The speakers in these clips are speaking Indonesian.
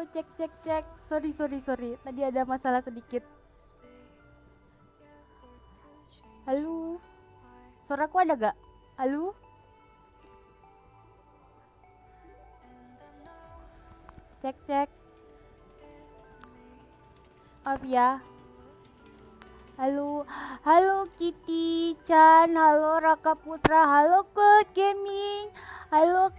cek. Sorry. Tadi ada masalah sedikit. Halo. Suaraku ada gak? Halo? Cek. Maaf ya. Halo Kitty Chan, halo Raka Putra, halo Cold Gaming, halo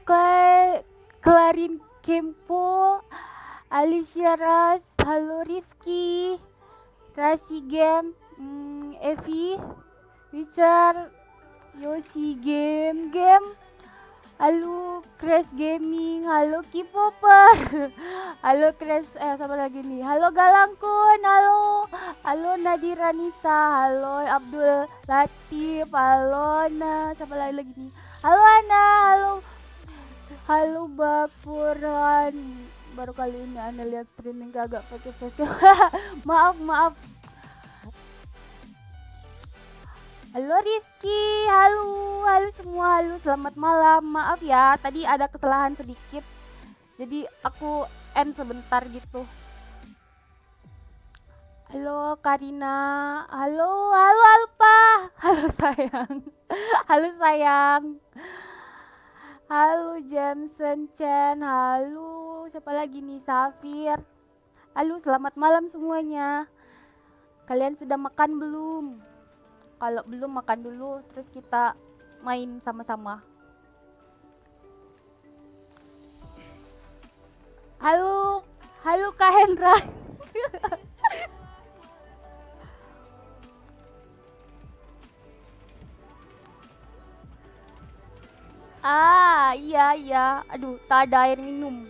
Clarin Kempo, Alicia Ras, halo Rifki, Rasi Game, Evi, Richard, Yoshi Game, halo Crash Gaming, halo K-popper, halo Crash, sama lagi nih, halo Galangkun, halo Nadira Nisa, halo Abdul Latif, halo sama lagi nih, halo Ana, halo Bapuran, baru kali ini Ana lihat streaming kagak pakai facecam. maaf. Halo Rifki, halo semua, selamat malam. Maaf ya, tadi ada kesalahan sedikit, jadi aku end sebentar gitu. Halo Karina, halo Alpa, halo sayang, halo Jameson Chen, halo siapa lagi nih, Safir, halo selamat malam semuanya. Kalian sudah makan belum? Kalau belum, makan dulu, terus kita main sama-sama. Halo Kak Hendra. Iya. Aduh, tak ada air minum.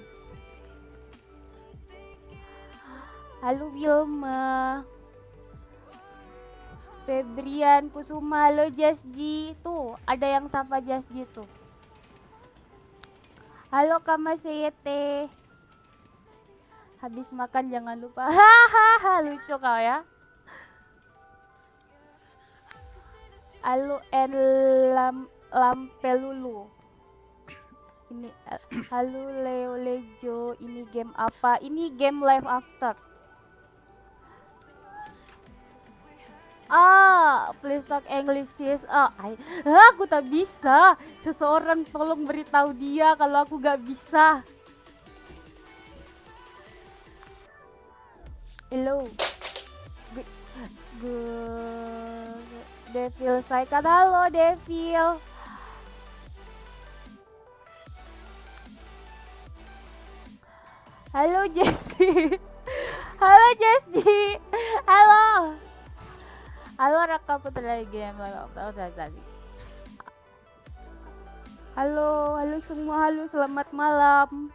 Halo Wilma. Febrian Kusuma, halo Jasji. Tuh, ada yang sapa Jasji tuh. Halo Kamaseyete. Habis makan jangan lupa. Hahaha, lucu kau ya. Halo Lampelulu. Ini halo Leo Lejo, ini game apa? Ini game Live After. Please talk English sis. Aku tak bisa. Seseorang tolong beritahu dia kalau aku gak bisa. Hello. Devil Saikat, halo Devil. Halo Jessie. Halo Jessie. Halo Raka Putra Game. Halo semua, selamat malam.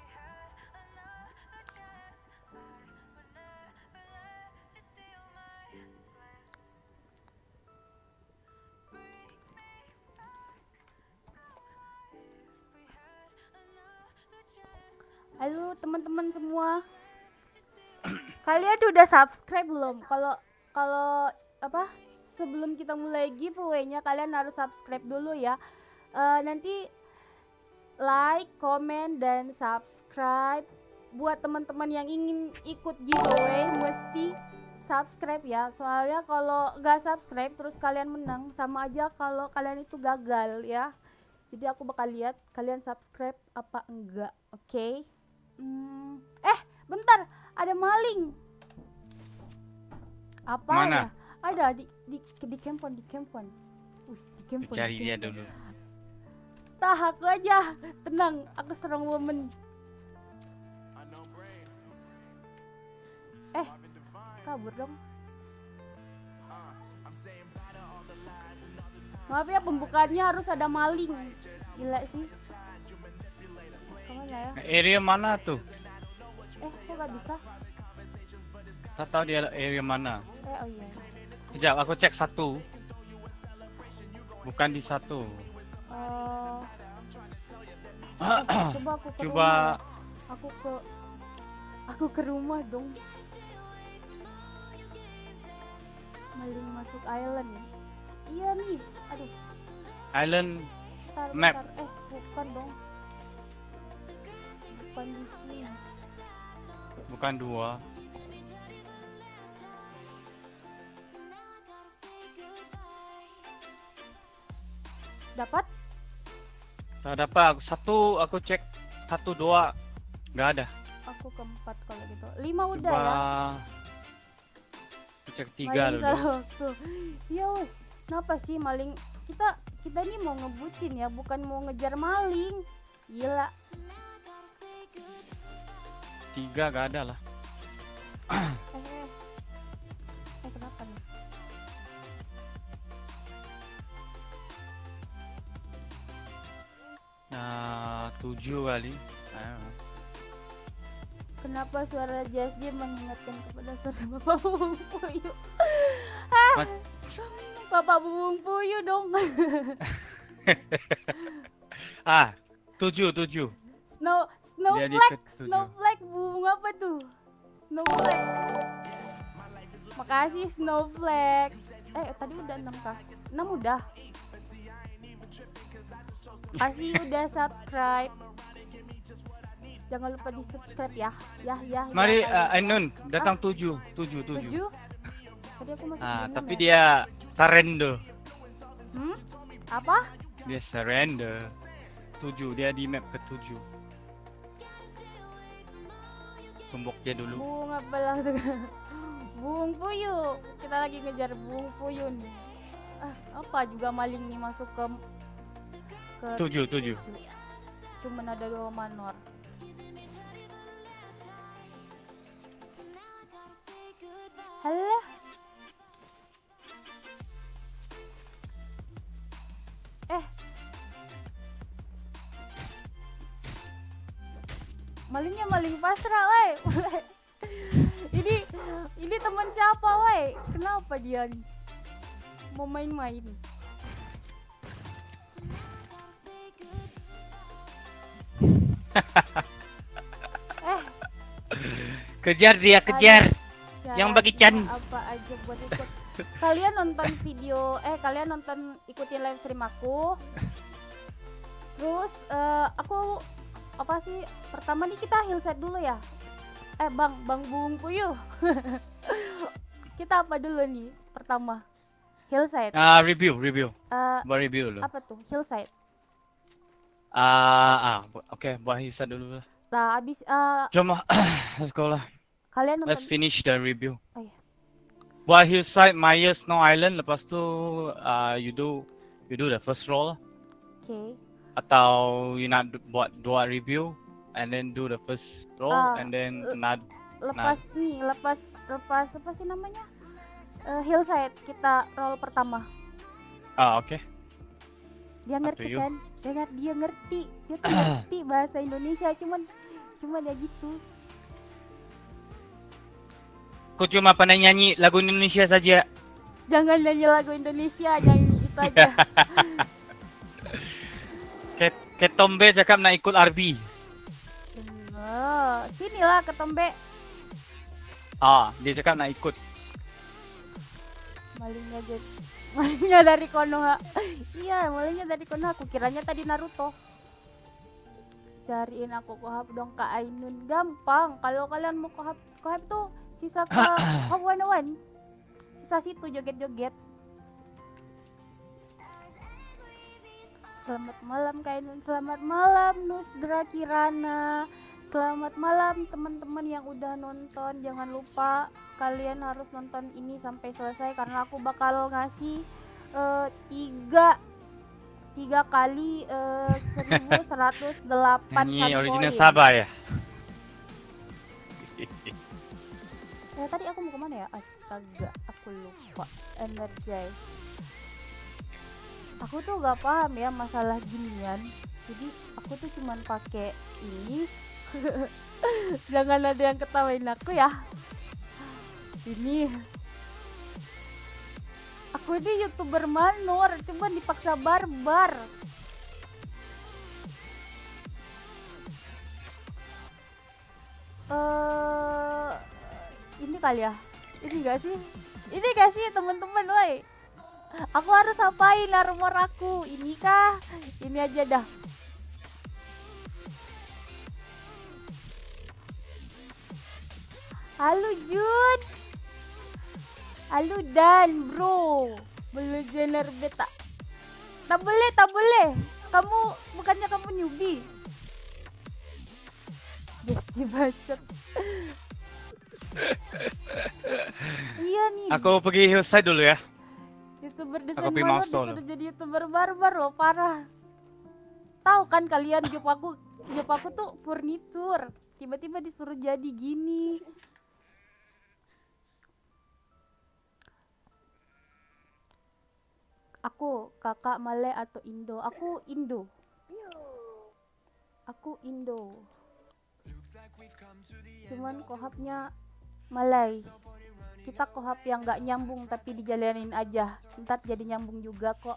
Halo teman-teman semua. Kalian udah subscribe belum? Kalau apa? Sebelum kita mulai giveaway-nya kalian harus subscribe dulu ya. Nanti like, comment, dan subscribe. Buat teman-teman yang ingin ikut giveaway mesti subscribe ya. Soalnya kalau nggak subscribe terus kalian menang, sama aja kalau kalian itu gagal ya. Jadi aku bakal lihat kalian subscribe apa enggak, oke? Bentar, ada maling. Apa Mana? ya? Ada di campon. Di campon. Cari dia dulu. Aku aja, tenang, aku strong woman. Kabur dong. Maaf ya, pembukaannya harus ada maling. Gila sih. Kemana ya? Area mana tuh? Kok gak bisa? Tak tahu dia area mana. Oh iya. Sekejap, aku cek satu. Bukan di satu. Coba aku ke rumah ya. Aku ke rumah dong. Maling masuk island ya. Iya nih. Aduh. Island Bentar. map. Bukan dong. Bukan di sini. bukan 2. Dapat? Tak dapat. Satu aku cek 1 2 nggak ada. Aku keempat kalau gitu. 5 udah Coba ya. aku cek 3 Maling dulu. salah waktu. Ya weh, kenapa sih maling? Kita ini mau ngebucin ya, bukan mau ngejar maling. Gila. 3 nggak ada lah. Kenapa nih? Nah, 7 kali. Kenapa suara Jasdi mengingatkan kepada suara Bapak Bubung Puyuh? Bapak Bubung Puyuh dong. 7. Snowflake bunga apa tuh? Snowflake. Makasih Snowflake. Tadi udah 6 kah? 6 udah. Makasih udah subscribe. Jangan lupa di subscribe ya. Mari kalian. Ainun datang 7. 7? Tadi aku masih 6 Tapi ya? dia surrender. Apa? Dia surrender. 7, dia di map ke-7. Tumbuk dia dulu. Bunga belah tuh. Bung Puyuh. Kita lagi ngejar Bung Puyuh nih. Apa juga maling nih masuk ke 7. Cuman ada 2 manor. Halo. Malingnya maling pasrah, woi. ini teman siapa, woi? Kenapa dia nih mau main-main? Kejar dia, kejar. Yang bagi Chan. Apa aja buat ikut. Kalian nonton video, kalian nonton ikutin live stream aku. Terus aku apa sih? Pertama nih kita hillset dulu ya. Bang Bung Puyuh. Kita apa dulu nih? Pertama hillset. Review. Buat review dulu. Apa tuh? Hillset. Oke, buat hillset dulu lah. Nah, abis Jom, let's go lah. kalian nonton. Let's finish the review. Oh iya. Buat hillside, Maya Snow Island, lepas tu you do the first roll. Okay. Atau you nak buat 2 review and then do the first roll and then lepas apa sih namanya? Hillside kita roll pertama. Oke. Dia ngerti kan? Dia ngerti. Dia tuh ngerti bahasa Indonesia, cuman ya gitu. Aku cuma pandai nyanyi lagu Indonesia saja. Jangan nyanyi lagu Indonesia, nyanyi itu aja. Ketombe cakap nak ikut RB. Sinilah Ketombe. Dia cakap nak ikut. Malingnya dari Konoha. Iya, malingnya dari Konoha. Aku kiranya tadi Naruto. Cariin aku kohab dong Kak Ainun. Gampang. Kalau kalian mau kohab tuh sisa ke Hawanawan. Sisa situ joget-joget. Selamat malam Kak Ainun. Selamat malam Nusdra Kirana. Selamat malam teman-teman yang udah nonton. Jangan lupa kalian harus nonton ini sampai selesai karena aku bakal ngasih 3 kali 1108 Ini original koin. Sabah ya. Tadi aku mau kemana ya? Astaga, aku lupa. Energize. Aku tuh gak paham ya masalah ginian. Jadi aku tuh cuman pakai ini. Jangan ada yang ketawain aku ya. Ini aku ini YouTuber manor, cuma dipaksa barbar. Ini kali ya? Ini gak sih teman-teman, woi? Aku harus apain armor aku? Ini kah? Ini aja dah. Halo Jun. Halo Dan bro. Belum jener beta. Tak boleh, tak boleh. Kamu bukannya kamu newbie. Jadi bacot. Iya nih. Aku pergi hillside dulu ya. YouTuber desain Aku pergi malu mouse dulu. disuruh jadi YouTuber barbar loh, parah. Tahu kan kalian job aku tuh furniture. Tiba-tiba disuruh jadi gini. Aku kakak Malay atau Indo? Aku Indo. Aku Indo. Cuman kohapnya Malay. Kita kohap yang nggak nyambung tapi dijalanin aja. Ntar jadi nyambung juga kok.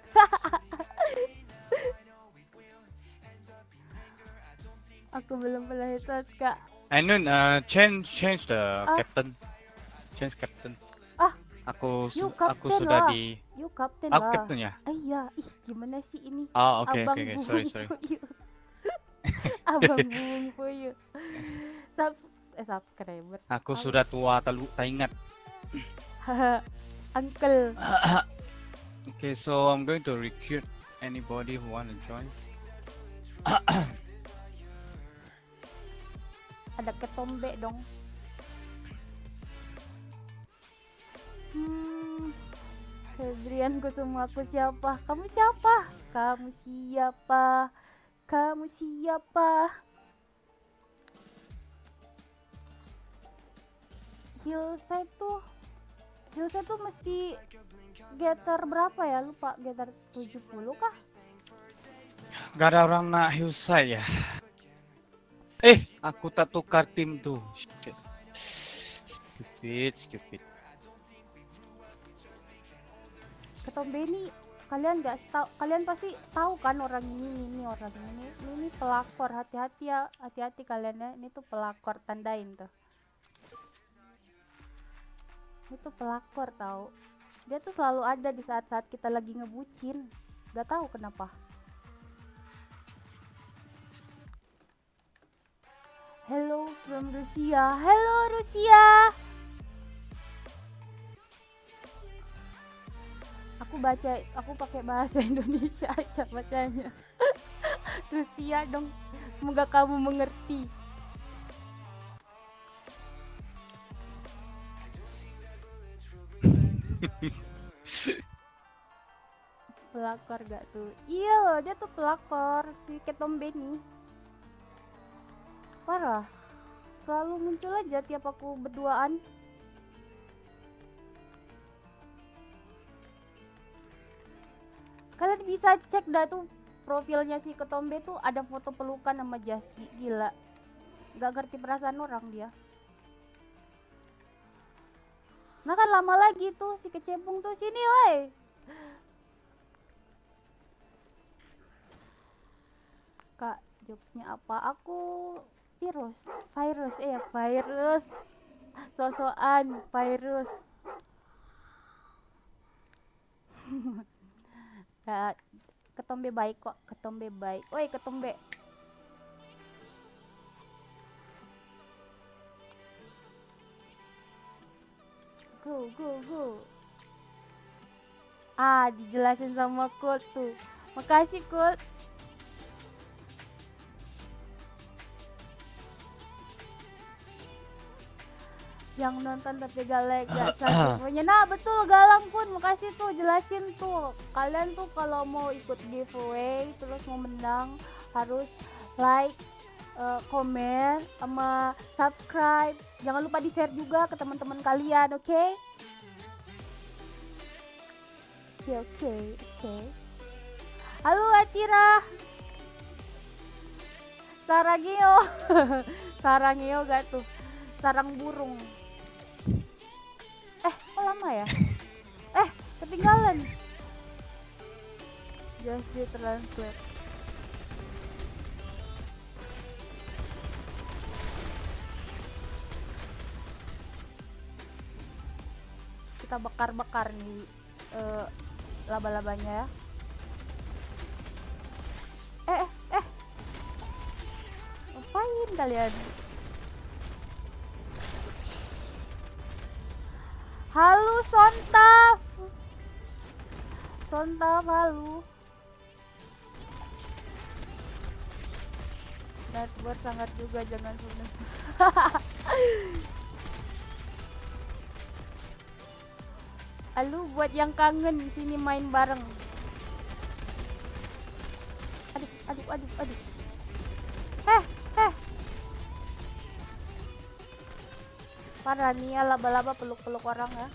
Aku belum pernah headshot kak. Nun, change the captain. Change captain. Ah, Aku you aku captain sudah lah. di. You captain Aku lah. captain ya. Iya, ih gimana sih ini? Oh, oke. Abang Sorry. Buyu. Abang Buyu. Subscriber. Aku sudah tua, tak ingat. Uncle. Okay, so I'm going to recruit anybody who want to join. Ada ketombe dong. Febrian Kusuma, aku siapa? Kamu siapa? Kamu siapa? Kamu siapa? Hillside tuh mesti getter berapa ya? Lupa, getter 70 kah? Gak ada orang nak hillside ya. Aku tak tukar tim tuh. Stupid. Ketombe ini kalian pasti tahu kan orang ini orang ini pelakor. Hati-hati ya, hati-hati kalian ya. Ini tuh pelakor, tandain tuh. Itu pelakor tahu. Dia tuh selalu ada di saat-saat kita lagi ngebucin. Gak tahu kenapa. Hello from Rusia. Hello Rusia. Aku pakai bahasa Indonesia aja bacanya. Rusia dong. Semoga kamu mengerti. Pelakor gak tuh? Iya loh, dia tuh pelakor si Ketombe nih. Parah. Selalu muncul aja tiap aku berduaan. Kalian bisa cek dah tuh profilnya si Ketombe tuh ada foto pelukan sama Justy. Gila. Gak ngerti perasaan orang dia. Nah kan lama lagi tuh si kecebong tuh sini woi. Kak, jobnya apa? Aku virus. So-soan virus. Ya, Ketombe baik kok, Ketombe baik. Woi, Ketombe. Go. Ah, dijelasin sama Colt tuh. Makasih Colt. Yang nonton tapi gak like gak subscribe. Nah betul Galang pun, makasih tuh jelasin tuh. Kalian tuh kalau mau ikut giveaway terus mau menang harus like, komen, sama subscribe. Jangan lupa di share juga ke teman-teman kalian, oke? Oke. Halo Atira. Sarangeo gak tuh? Sarang burung. Kok lama ya? Ketinggalan. Just di translate. Kita bakar nih laba-labanya ya. Ngapain kalian? Sontap. Sontap, halo. Network sangat juga, jangan sudah. Halo buat yang kangen sini main bareng. Aduh. Parah nih ya, laba-laba peluk-peluk orang ya.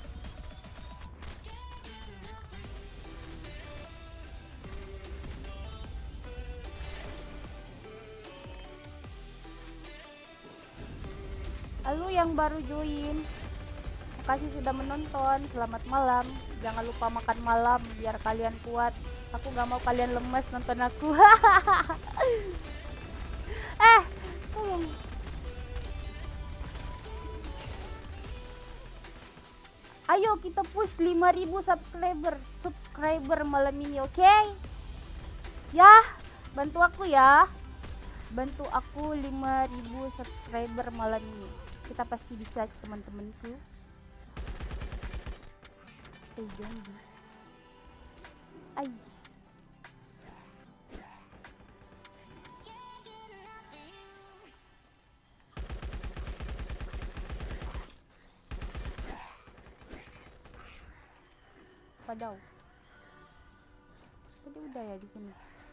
Halo yang baru join, makasih sudah menonton. Selamat malam, jangan lupa makan malam biar kalian kuat. Aku nggak mau kalian lemes nonton aku. Tolong. Ayo kita push 5.000 subscriber malam ini, oke? Ya, bantu aku ya. Bantu aku 5.000 subscriber malam ini. Kita pasti bisa, teman-temanku. Zombie. Ay. Padahal tadi udah ya di sini.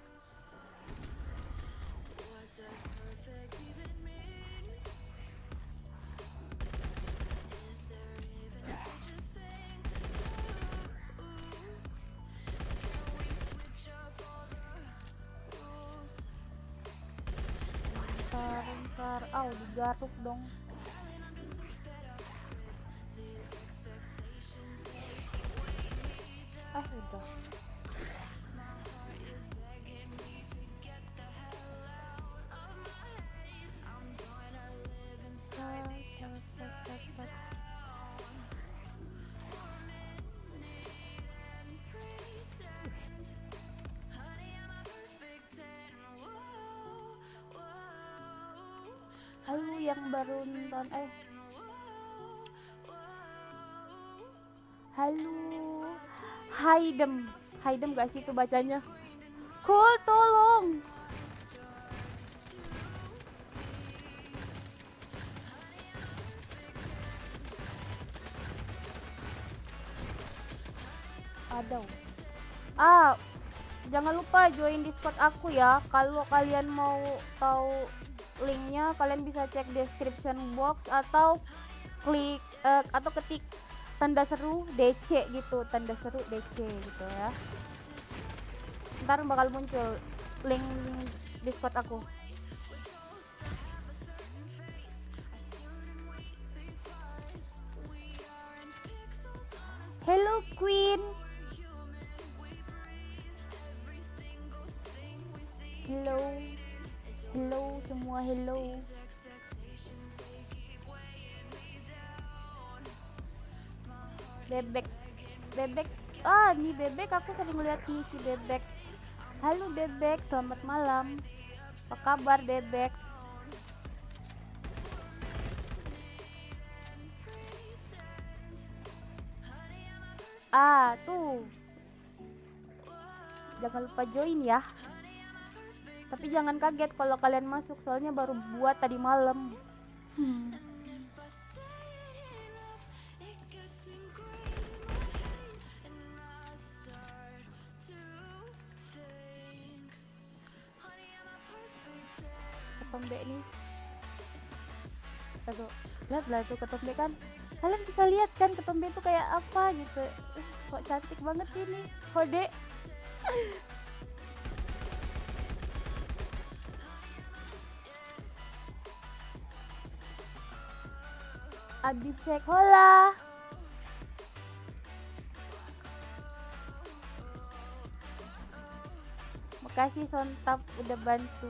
Bentar, digaruk dong. Udah. Halo yang baru nonton, halo, Haidem gak sih itu bacanya? Cool, tolong. Aduh. Jangan lupa join Discord aku ya. Kalau kalian mau tahu linknya, kalian bisa cek description box atau klik atau ketik tanda seru DC gitu, tanda seru DC gitu ya. Ntar bakal muncul link Discord aku. Hello Queen. Hello semua, hello. Bebek. Nih Bebek, aku sering lihat nih si Bebek. Halo Bebek, selamat malam. Apa kabar Bebek? Tuh. Jangan lupa join ya. Tapi jangan kaget kalau kalian masuk, soalnya baru buat tadi malam. Ketombe nih. Lihat tuh ketombe kan. Kalian bisa lihat kan ketombe itu kayak apa gitu. Kok cantik banget ini. Kode. Abhishek, hola. Makasih Sontap udah bantu.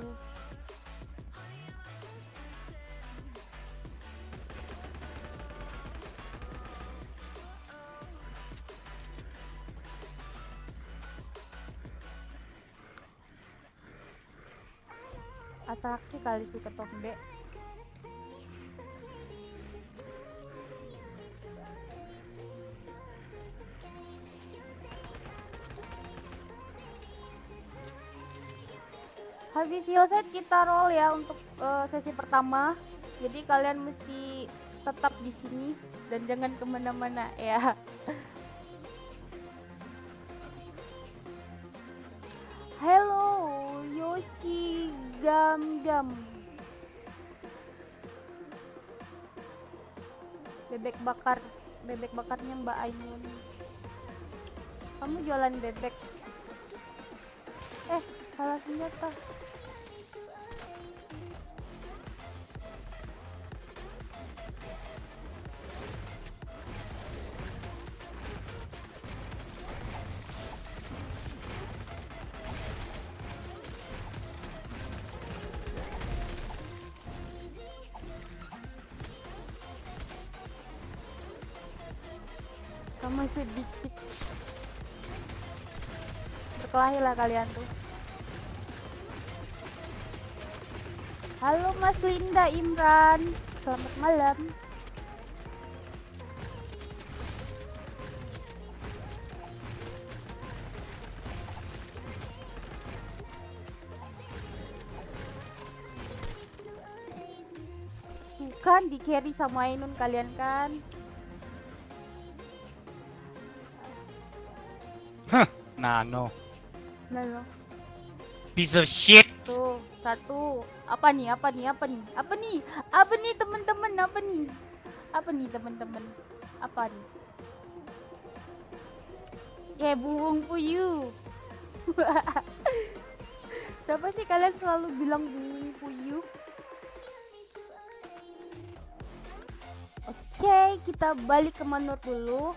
Atraksi kali si ketombe. Habis hillside kita roll ya untuk sesi pertama. Jadi kalian mesti tetap di sini dan jangan kemana-mana ya. Hello Yoshi Gam Gam. Bebek bakarnya Mbak Ainun. Kamu jualan bebek? Salah senjata. Kamu sedikit berkelahilah kalian tuh. Halo Mas Linda Imran, selamat malam. Bukan di carry sama Ainun kalian kan? Nano. Piece of shit. Tuh, satu. Apa nih teman-teman? Apa nih? Buung puyuh. Siapa sih kalian selalu bilang buung puyuh? Oke, kita balik ke Manor dulu.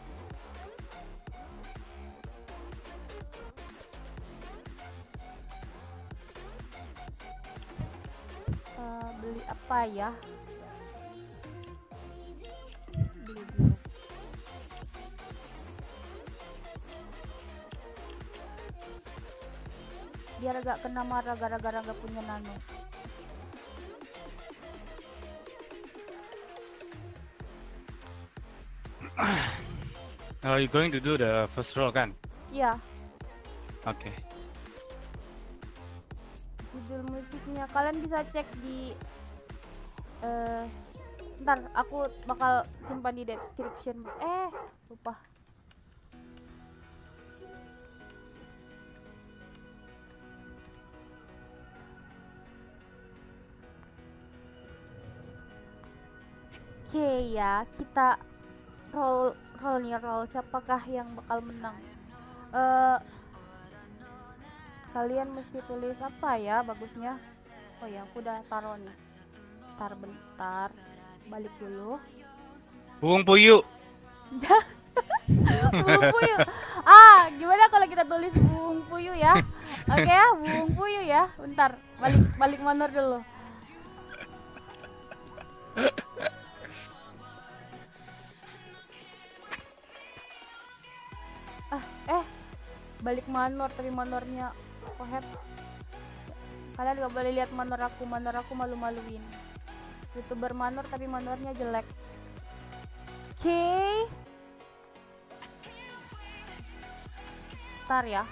Beli apa ya? Beli dulu. Biar gak kena marah gara-gara gak punya nano. Are you going to do the first roll kan? Iya. Oke. Judul musiknya kalian bisa cek di ntar aku bakal simpan di description. Lupa. Oke ya, kita roll siapakah yang bakal menang? Kalian mesti tulis apa ya bagusnya? Oh ya, aku udah taruh nih. Bentar, balik dulu. Buung puyuh. Buung puyuh. Gimana kalau kita tulis buung puyuh ya? Oke ya, buung puyuh ya. Bentar, balik Manor dulu. Balik Manor, tapi Manornya kohet. Kalian gak boleh lihat Manor aku malu-maluin. YouTuber Manor tapi Manornya jelek. Oke. Ntar ya.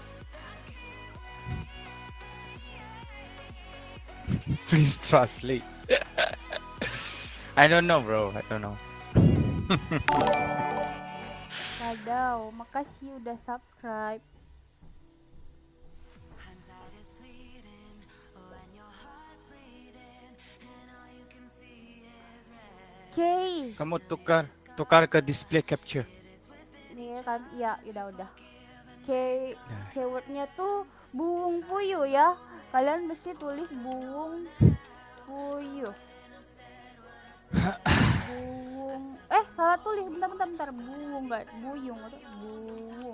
Please translate. I don't know bro, I don't know. Wadaw, makasih udah subscribe. Oke. Kamu tukar ke display capture. Nih kan, iya, udah. Oke, keywordnya tuh buung puyuh ya. Kalian mesti tulis buung puyuh. Buung, salah tulis, bentar. Buung nggak, buyung atau buung.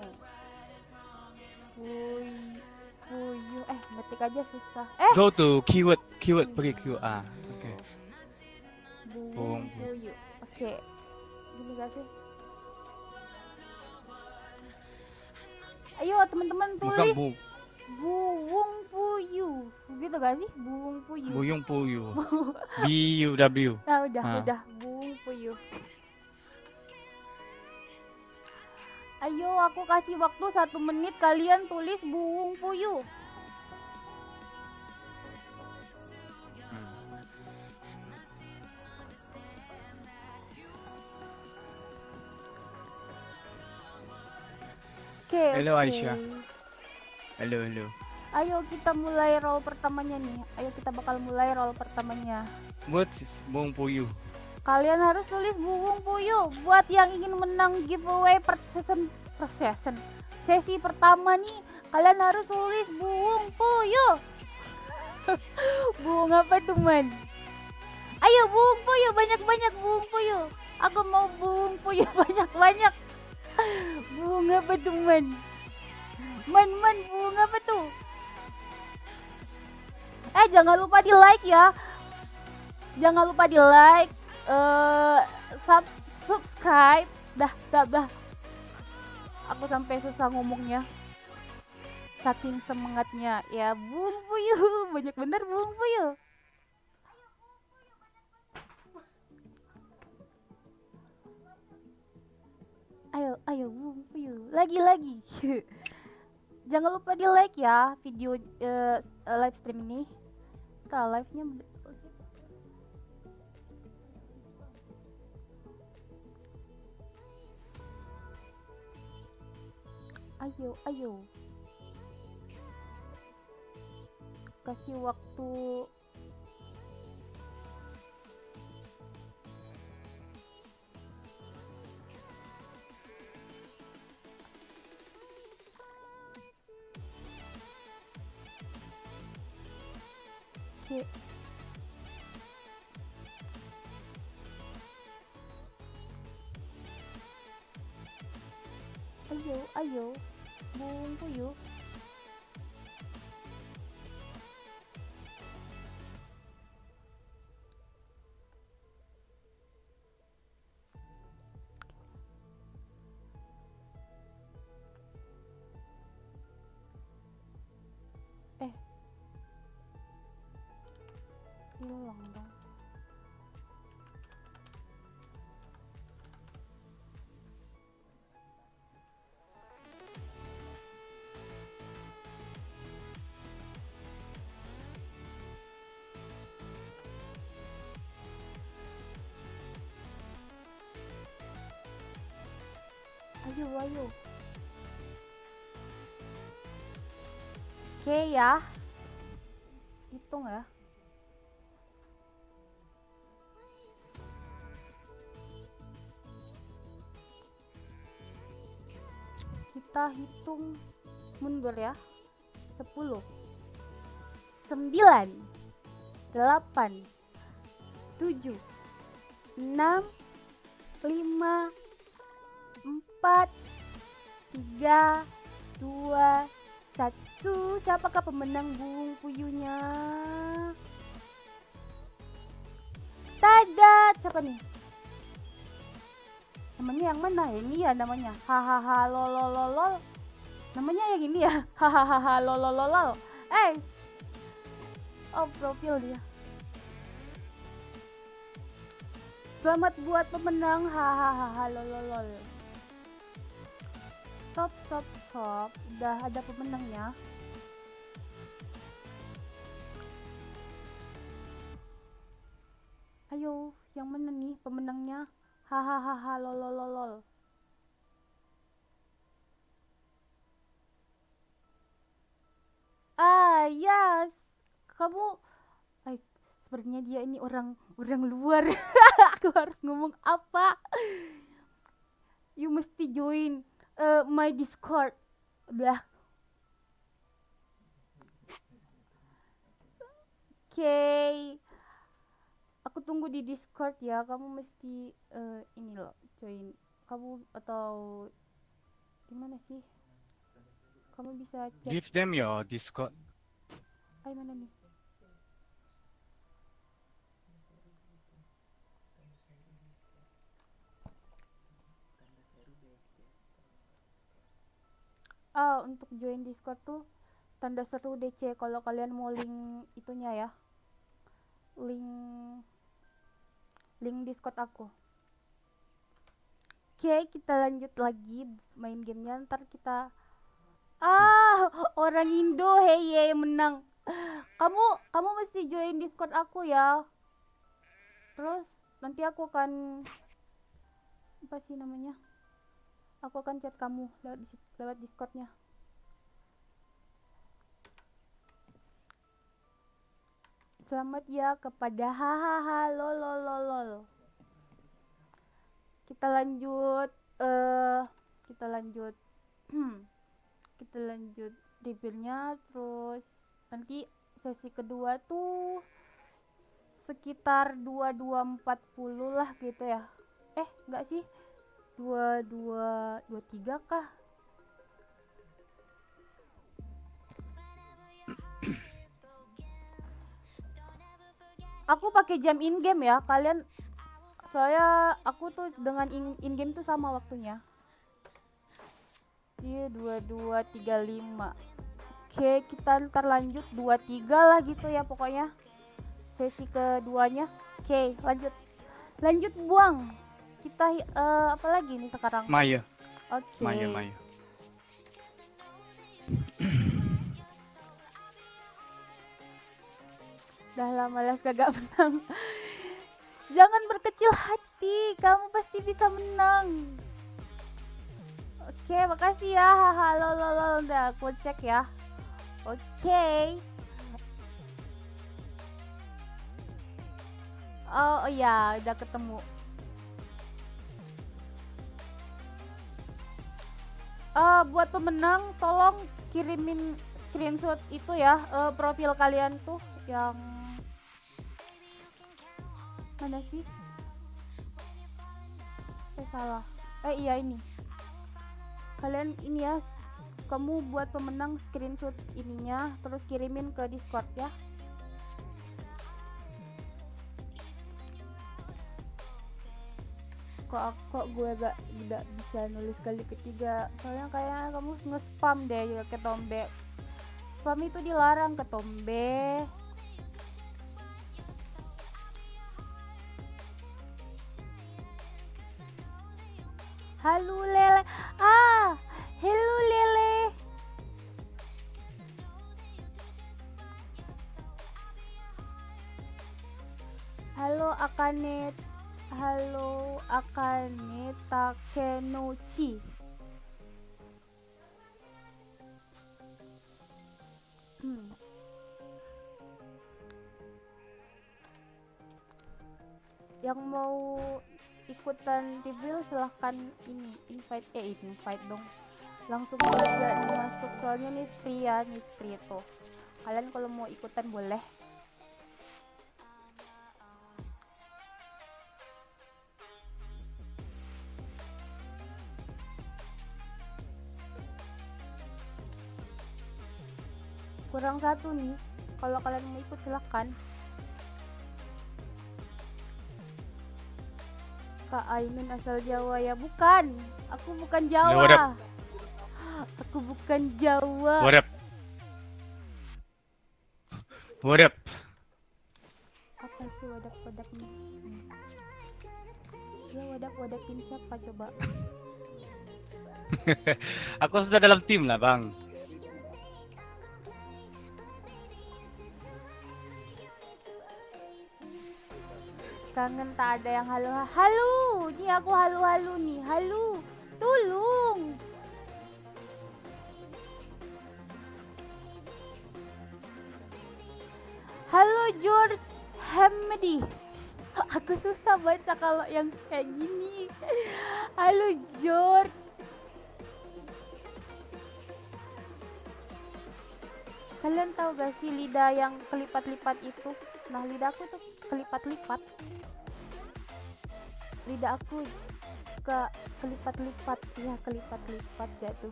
Puyuh, ngetik aja susah. Go to keyword pergi keyword. Oke. Buung puyuh. Oke. Gini gak sih? Ayo teman-teman tulis buung puyuh. Gitu gak sih? Buung puyuh. Buyung puyuh. B-U-W. Nah, udah. Buung puyuh. Ayo, aku kasih waktu 1 menit, kalian tulis buung puyuh. Oke, Hello oke. Aisyah. Halo, halo. Ayo kita mulai roll pertamanya nih. Ayo kita bakal mulai roll pertamanya. Buat Bung Puyuh. Kalian harus tulis Bung Puyuh buat yang ingin menang giveaway sesi pertama nih. Kalian harus tulis Bung Puyuh. Bung apa tuh, man? Ayo Bung Puyuh, banyak-banyak Bung Puyuh. Aku mau Bung Puyuh banyak-banyak. Bung apa tuh, man? Man, Bung apa tuh? Jangan lupa di like ya. Jangan lupa di like, subscribe. Dah. Aku sampai susah ngomongnya. Saking semangatnya ya, Bung Puyuh. Banyak bener Bung Puyuh. Ayo Bung Puyuh. Lagi. Jangan lupa di like ya video live stream ini. Kita live-nya ayo. Kasih waktu. Oke. Ayo. Bung Puyuh. Hilang dong. Ayo. Oke ya. Hitung ya. Kita hitung mundur ya. 10 9 8 7 6 5 4 3 2 1. Siapakah pemenang Bung Puyuhnya? Tadat. Siapa nih? Namanya yang mana? Ini ya namanya. Hahaha lolololol. Namanya yang ini ya. Hahaha lolololol. Profil dia. Selamat buat pemenang. Hahaha lololol. Stop. Udah ada pemenangnya. Ayo, yang mana nih pemenangnya? Hahaha lolololol. Yes. Kamu sepertinya dia ini orang luar. Aku harus ngomong apa? You mesti join my Discord. Blah. Oke. Aku tunggu di Discord ya. Kamu mesti ini loh, join. Kamu atau gimana sih? Kamu bisa cek. Give them your Discord. Mana nih? Untuk join Discord tuh tanda seru DC kalau kalian mau link itunya ya. Link Discord aku. Oke, kita lanjut lagi main gamenya. Ntar kita orang Indo heye menang. Kamu mesti join Discord aku ya. Terus nanti aku akan apa sih namanya? Aku akan chat kamu lewat Discordnya. Selamat ya kepada hahaha lol. Kita lanjut kita lanjut reviewnya, terus nanti sesi kedua tuh sekitar 22.40 lah gitu ya. Enggak sih, 22.23 kah? Aku pakai jam in game ya kalian, soalnya aku tuh dengan in game tuh sama waktunya. Dia 22.35. Oke, kita ntar lanjut 23 lah gitu ya pokoknya sesi keduanya. Oke, lanjut buang. Kita apa lagi nih sekarang? Maya. Oke. Maya. Dah lama las kagak menang. Jangan berkecil hati, kamu pasti bisa menang. Oke, makasih ya. Halo, udah aku cek ya. Oke. Oh iya, udah ketemu. Buat pemenang tolong kirimin screenshot itu ya, profil kalian tuh yang mana sih? Salah. Iya ini. Kalian ini ya, kamu buat pemenang screenshot ininya, terus kirimin ke Discord ya. Kok gue gak bisa nulis kali ketiga, soalnya kayaknya kamu nge-spam deh ke Tombe. Spam itu dilarang ke Tombe. Halo Lele. Hello Lele. Halo Akane. Halo Akane Takenochi. Yang mau ikutan reveal silahkan ini invite dong, langsung aja masuk, soalnya nih free ya, nih free tuh. Kalian kalau mau ikutan boleh. Kurang satu nih, kalau kalian mau ikut silahkan. Kak Ainun asal Jawa ya? Bukan, aku bukan Jawa. Aku bukan Jawa. What up? Apa sih wadak nih? Ya wadapin siapa coba? Aku sudah dalam tim lah bang. Kangen tak ada yang halo. Nih aku halo nih. Halo. Tolong. Halo George Hamdi. Aku susah baca kalau yang kayak gini. Halo George. Kalian tahu gak sih lidah yang kelipat-lipat itu? Nah, lidah aku tuh kelipat-lipat. Lidah aku suka kelipat-lipat. Ya, kelipat-lipat gak tuh?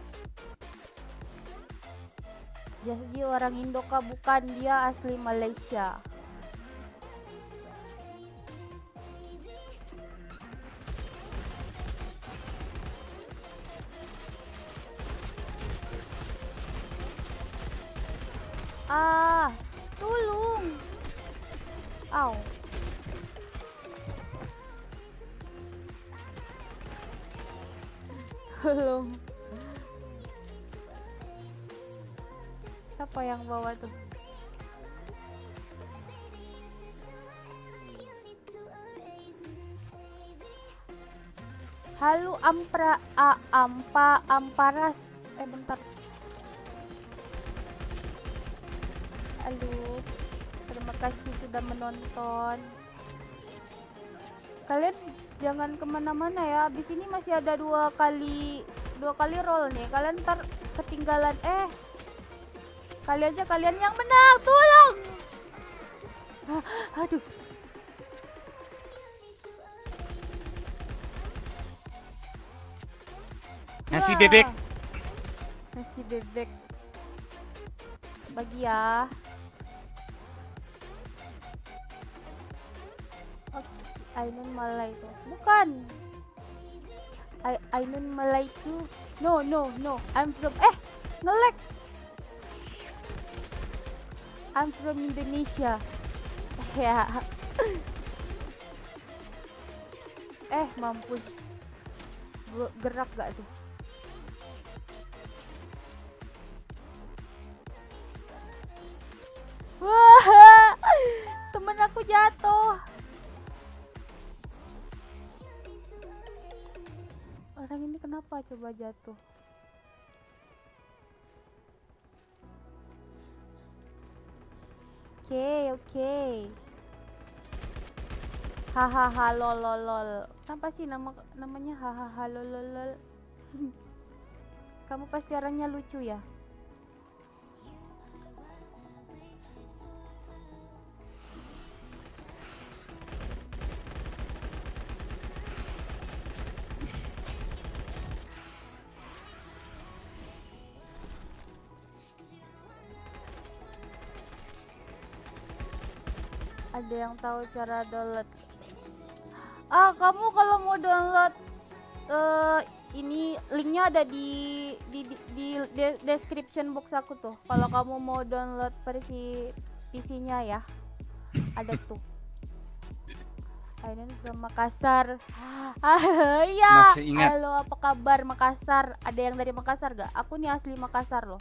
Jadi orang Indo kah? Bukan, dia asli Malaysia. Tolong. Aw. Tolong. Siapa yang bawa tuh? Halo Amparas. Bentar. Halo. Terima kasih sudah menonton. Kalian jangan kemana-mana ya. Abis ini masih ada dua kali roll nih. Kalian ntar ketinggalan. Kalian yang menang. Tolong. Aduh. Nasi bebek. Nasi bebek. Bagi ya. Ainun Malay itu. Bukan. Ainun Malay itu. No. I'm from nge-lag. I'm from Indonesia. Ya. Mampus. Gerak gak tuh? Wah, temen aku jatuh. Orang ini kenapa coba jatuh? Oke. Hahaha lol. Kenapa sih namanya hahaha lol? Kamu pasti orangnya lucu ya? Ada yang tahu cara download? Kamu kalau mau download ini linknya ada di description box aku tuh. Kalau kamu mau download versi PC-nya ya, ada tuh. Ainun from Makassar. Iya. Masih ingat. Halo, apa kabar Makassar? Ada yang dari Makassar gak? Aku nih asli Makassar loh.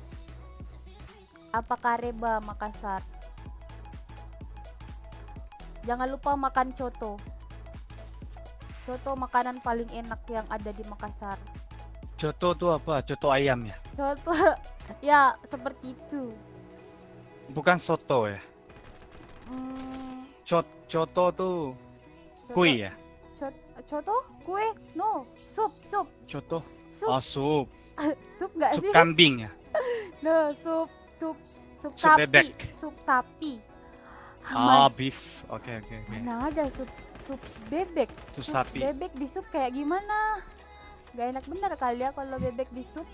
Apa kareba Makassar? Jangan lupa makan coto. Coto makanan paling enak yang ada di Makassar. Coto tuh apa? Coto ayam ya? Coto ya seperti itu. Bukan soto ya? Coto tuh kue ya? Coto? Kue? No, sup. Coto? Sup. Oh, sup. Sup gak Sup sih? kambing ya? No, sup sapi. Bebek. Sup sapi. Beef. Oke. Mana ada sup bebek? Sup sapi. Bebek di sup kayak gimana? Gak enak bener kali ya kalau bebek di sup.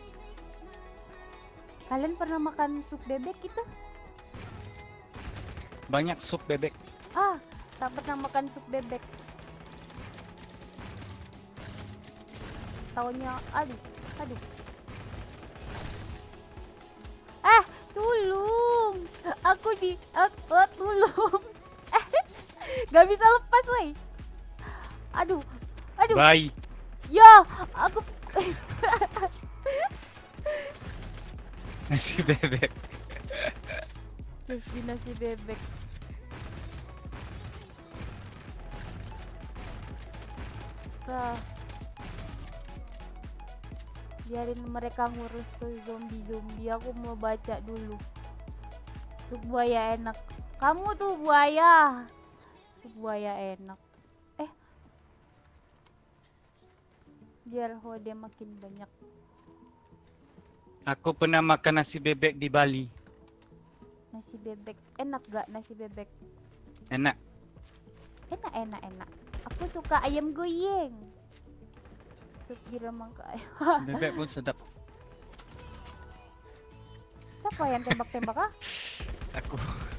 Kalian pernah makan sup bebek gitu? Banyak sup bebek. Tak pernah makan sup bebek. Taunya aduh. Tulung. Tulung. Gak bisa lepas, woi. Aduh. Bye. Ya, aku Nasi bebek. nasi bebek. Biarin mereka ngurus tuh zombie. Aku mau baca dulu. Sup buaya enak. Kamu tuh buaya. Sup buaya enak. Biar hode makin banyak. Aku pernah makan nasi bebek di Bali. Nasi bebek enak gak nasi bebek? Enak. Enak. Aku suka ayam goyeng. Sup giremangka. Bebek pun sedap. Siapa yang tembak-tembak Aku.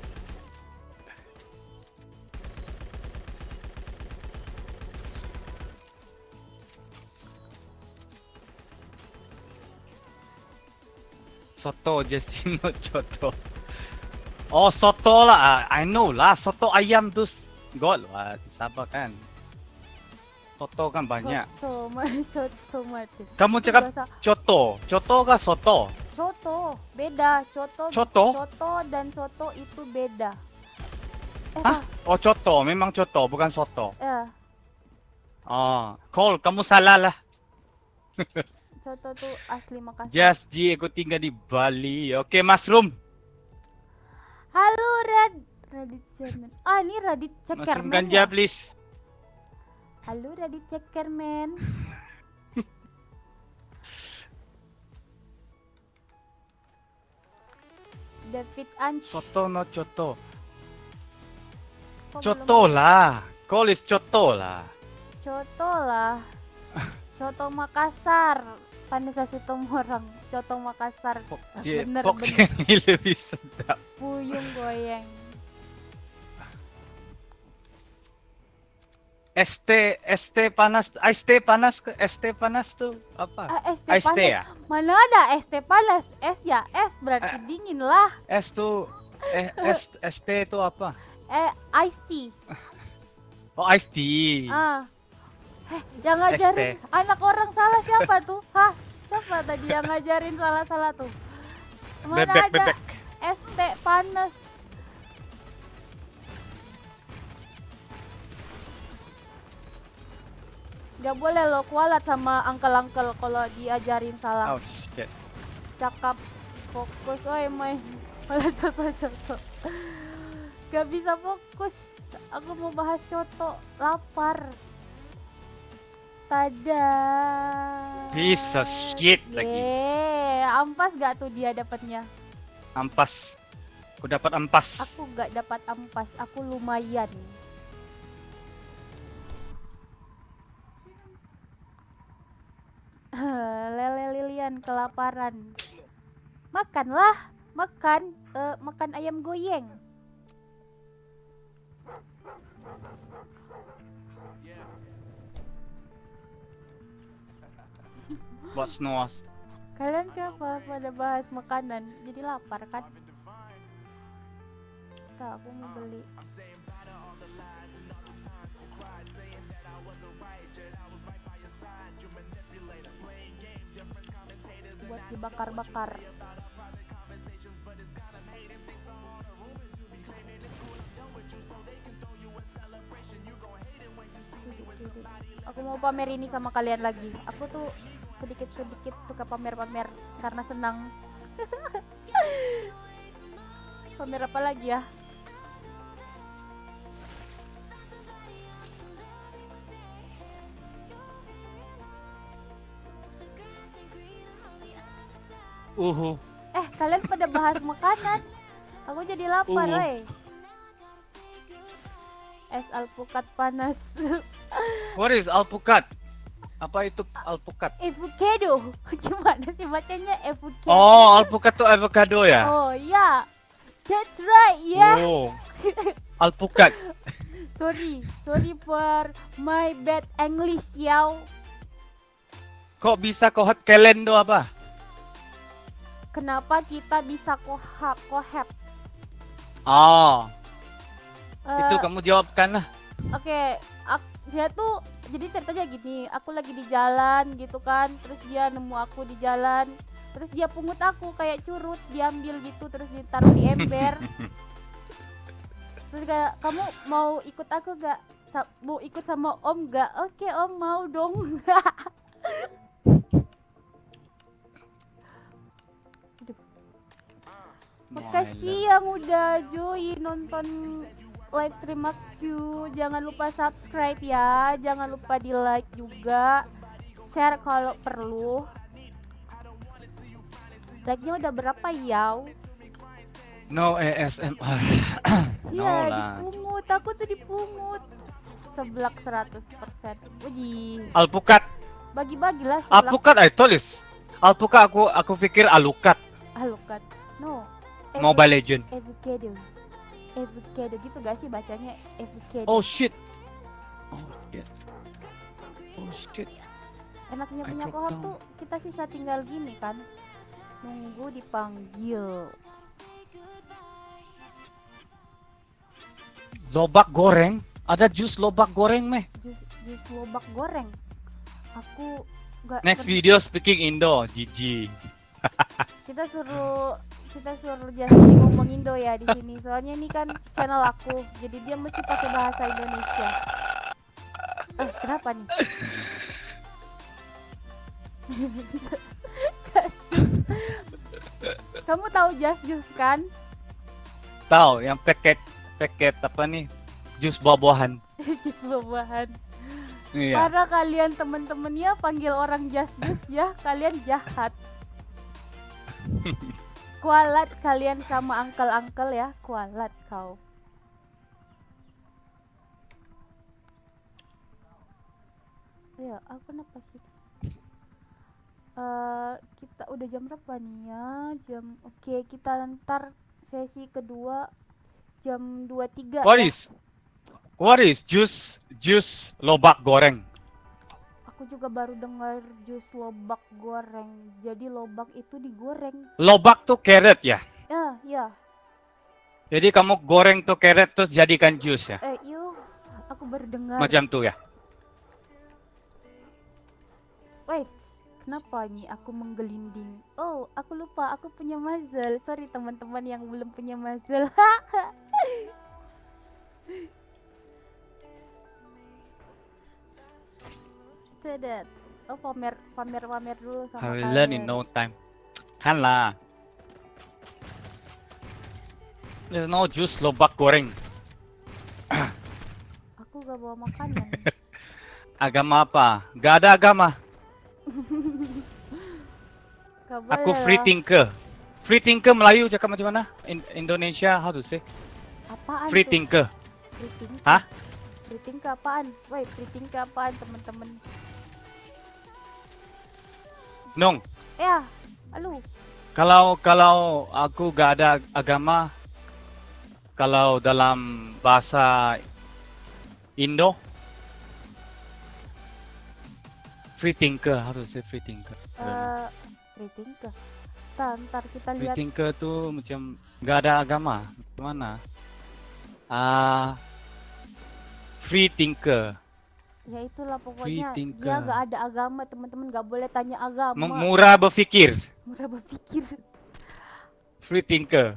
Soto Jessino Coto. Oh, soto lah. I know lah. Soto ayam tuh gold lah. Sabar kan. Soto kan banyak. Coto mati. Kamu cakap coto. Coto kah soto? Coto. Beda. Coto dan soto itu beda. Oh, coto. Memang coto, bukan soto. Oh, Cole, kamu salah lah. Coto tuh asli Makassar. Just G, aku tinggal di Bali. Oke, Mushroom. Halo Radit Cermen. Ah, ini Radit Mushroom Cekermen ganja, ya? please. Halo Radit Cekermen. David Anch. Soto no Coto. Kok Coto belum- lah. Cole is Coto lah. Coto lah. Coto Makassar. Panisasi orang. Coto Makassar. Bener Fox bener. ini lebih sedap. Puyung goyeng. ST panas, ST panas, ST panas tuh apa? ST ST panas. ya? Mana ada ST panas? S ya, S berarti dingin lah. S tuh ST itu apa? Iced tea. Oh, iced tea. Yang ngajarin ST. anak orang salah siapa tuh? Hah? Siapa tadi yang ngajarin salah-salah tuh? Mana ada Bebek. ST panas? Gak boleh lo kualat sama uncle-uncle kalau diajarin salah. Oh shit. Cakap fokus, oi main malah coto. Gak bisa fokus. Aku mau bahas coto, lapar. Tada. Piece of shit lagi. Ampas gak tuh dia dapatnya? Ampas. Aku dapat ampas. Aku gak dapat ampas, aku lumayan. Lele Lilian kelaparan. Makanlah, makan ayam goyeng. What's nos? Kalian kenapa pada bahas makanan? Jadi lapar kan? Tak, aku mau beli. Buat dibakar-bakar. Aku mau pamer ini sama kalian lagi. Aku tuh sedikit-sedikit suka pamer-pamer karena senang. Pamer apa lagi ya? Kalian pada bahas makanan. Aku jadi lapar, weh. Es alpukat panas. What is alpukat? Apa itu alpukat? Avocado. Gimana sih bacanya avocado? Oh, alpukat tuh avocado ya? Oh, ya. That's right, ya. Oh. Alpukat. Sorry for my bad English, yaw. Kok bisa kohab kelen tuh apa? Kenapa kita bisa kohab? Oh. Itu kamu jawabkan lah. Oke, dia tuh jadi ceritanya gini, aku lagi di jalan gitu kan, terus dia nemu aku di jalan, terus dia pungut aku kayak curut, diambil gitu terus ditaruh di ember. Terus kayak, kamu mau ikut aku gak? Mau ikut sama om gak? Oke om, mau dong. Makasih yang udah join nonton live stream aku. Jangan lupa subscribe ya, jangan lupa di like juga, share kalau perlu. Like-nya udah berapa yaw? No ASMR. Iya, No lah. dipungut, aku tuh dipungut. Seblak 100%. Wih, Alpukat. bagi-bagilah seblak. Alpukat I tulis. Alpukat aku pikir alukat. Alukat. No. Mobile Legend. Avocado gitu gak sih bacanya? Avocado. Oh shit. Oh shit. Enaknya punya I kohab dropped tuh kita sisa tinggal gini kan, nunggu dipanggil. Lobak goreng? Ada jus lobak goreng meh? Jus lobak goreng. Aku gak. Next video speaking Indo, GG. Kita suruh Justin ngomong Indo ya di sini. Soalnya ini kan channel aku, jadi dia mesti pakai bahasa Indonesia. Kenapa nih? Kamu tahu Just Juice kan? Tahu yang paket apa nih? Jus buah-buahan. Jus buah-buahan. Iya. Para kalian temen-temen ya panggil orang Just Juice ya, kalian jahat. Kualat kalian sama uncle-uncle ya, kualat kau. Ya, aku kenapa sih? Kita udah jam berapa nih ya? Oke, kita ntar sesi kedua jam 23 ya. What is jus lobak goreng? Aku juga baru dengar jus lobak goreng. Jadi lobak itu digoreng. Lobak tuh carrot ya? Ya. Jadi kamu goreng tuh carrot terus jadikan jus ya? Yuk, aku baru dengar. Macam tuh ya? Wait, kenapa ini aku menggelinding? Oh, aku lupa, aku punya muzzle. Sorry teman-teman yang belum punya muzzle. Tidak. Oh, pamer dulu sama I will kalian. learn in no time. Kan lah. There's no juice lobak goreng. Aku gak bawa makanan. Agama apa? Gak ada agama. Aku free thinker. Free thinker Melayu cakap macam mana? Indonesia how to say? Apaan Free tuh? thinker. Free thinker? Hah? Free thinker apaan? Woi, free thinker apaan teman-teman? Nong. Ya, halo. Kalau aku gak ada agama, kalau dalam bahasa Indo, free thinker, harus say free thinker. Free thinker. Ntar kita Free lihat. thinker tuh macam gak ada agama, gimana? Free thinker. Ya itulah Free pokoknya thinker. dia gak ada agama, teman-teman gak boleh tanya agama. Murah berfikir. Murah berpikir. Free thinker.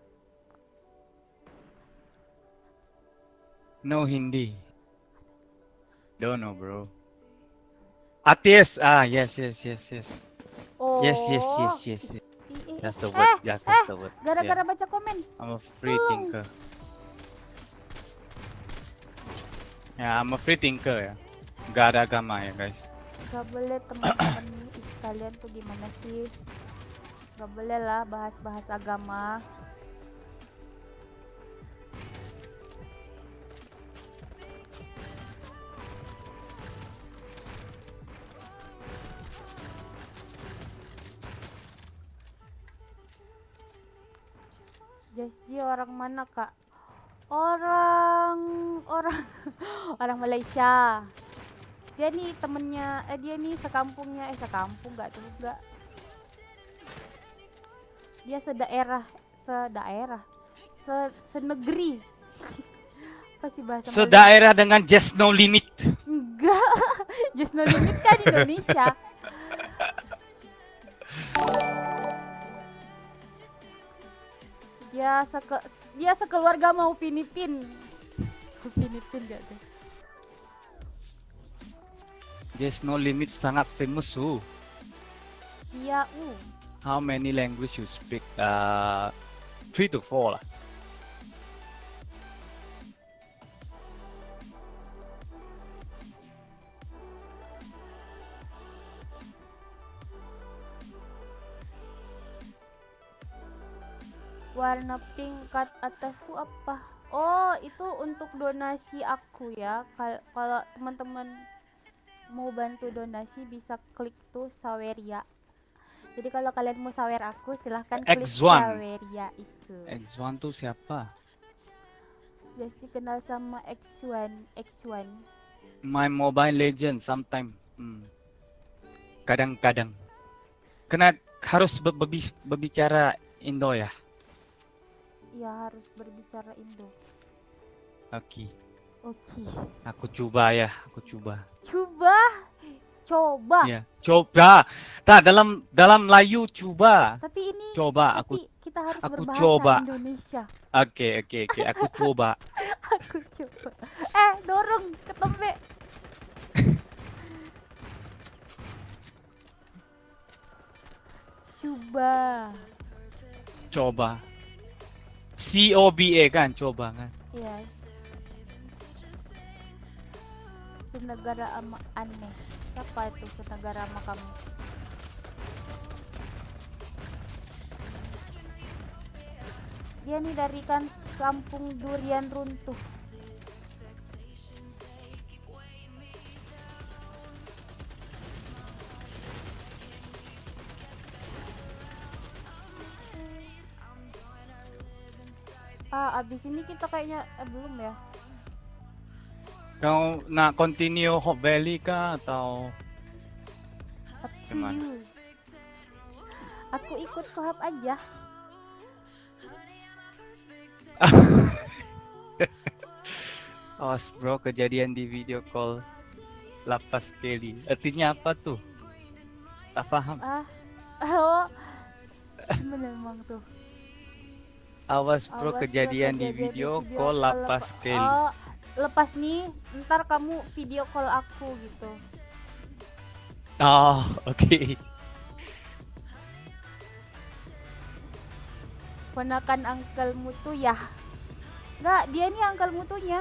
No Hindi. Don't know, bro. Atheist. Yes. Oh. Yes. That's the word. Yeah, that's the word. Gara-gara baca komen. I'm a free thinker. Ya, I'm a free thinker ya. Gak ada agama ya, guys. Gak boleh teman-teman kalian tuh gimana sih? Gak boleh lah bahas-bahas agama. Jasji orang mana kak? Orang Malaysia. Dia nih temennya, dia nih sekampungnya, sekampung nggak tuh enggak. Dia senegeri. Apa sih bahasa Malaysia? Sedaerah dengan Just No Limit. Enggak, Just No Limit kan Indonesia. Dia sekeluarga mau Filipin gak tuh? Just No Limit sangat famous tuh. Iya, How many language you speak? 3 to 4 lah. Warna pink cut atas tuh apa? Oh, itu untuk donasi aku ya. Kalau teman-teman mau bantu donasi bisa klik tuh Saweria. Jadi kalau kalian mau sawer aku silahkan klik Saweria itu. X1 tuh siapa? Jadi kenal sama X1. My Mobile Legend sometime. Kadang-kadang. Kena harus berbicara Indo ya. Ya harus berbicara Indo. Oke. Aku coba. Coba. Ya, coba. Tak dalam Melayu coba. Tapi ini coba kita harus aku berbahasa coba. Indonesia. Oke. Aku coba. Aku coba. Dorong ke tempe. Coba. Coba. COBA kan, coba kan. Yes. Senegara ama aneh. Siapa itu senegara ama kamu? Dia nih dari kan kampung durian runtuh. Abis ini kita kayaknya belum ya. Kau nak continue Hot Valley kah atau Up to gimana? you. Aku ikut kohab aja. Awas bro, kejadian di video call lapas Kelly. Artinya apa tuh? Tak faham. Oh, gimana emang tuh? Awas bro, Awas, kejadian di video call lapas Kelly. Oh, lepas nih, ntar kamu video call aku gitu. Oh, oke. Ponakan angkelmu tuh ya? Enggak, dia nih angkel mutunya.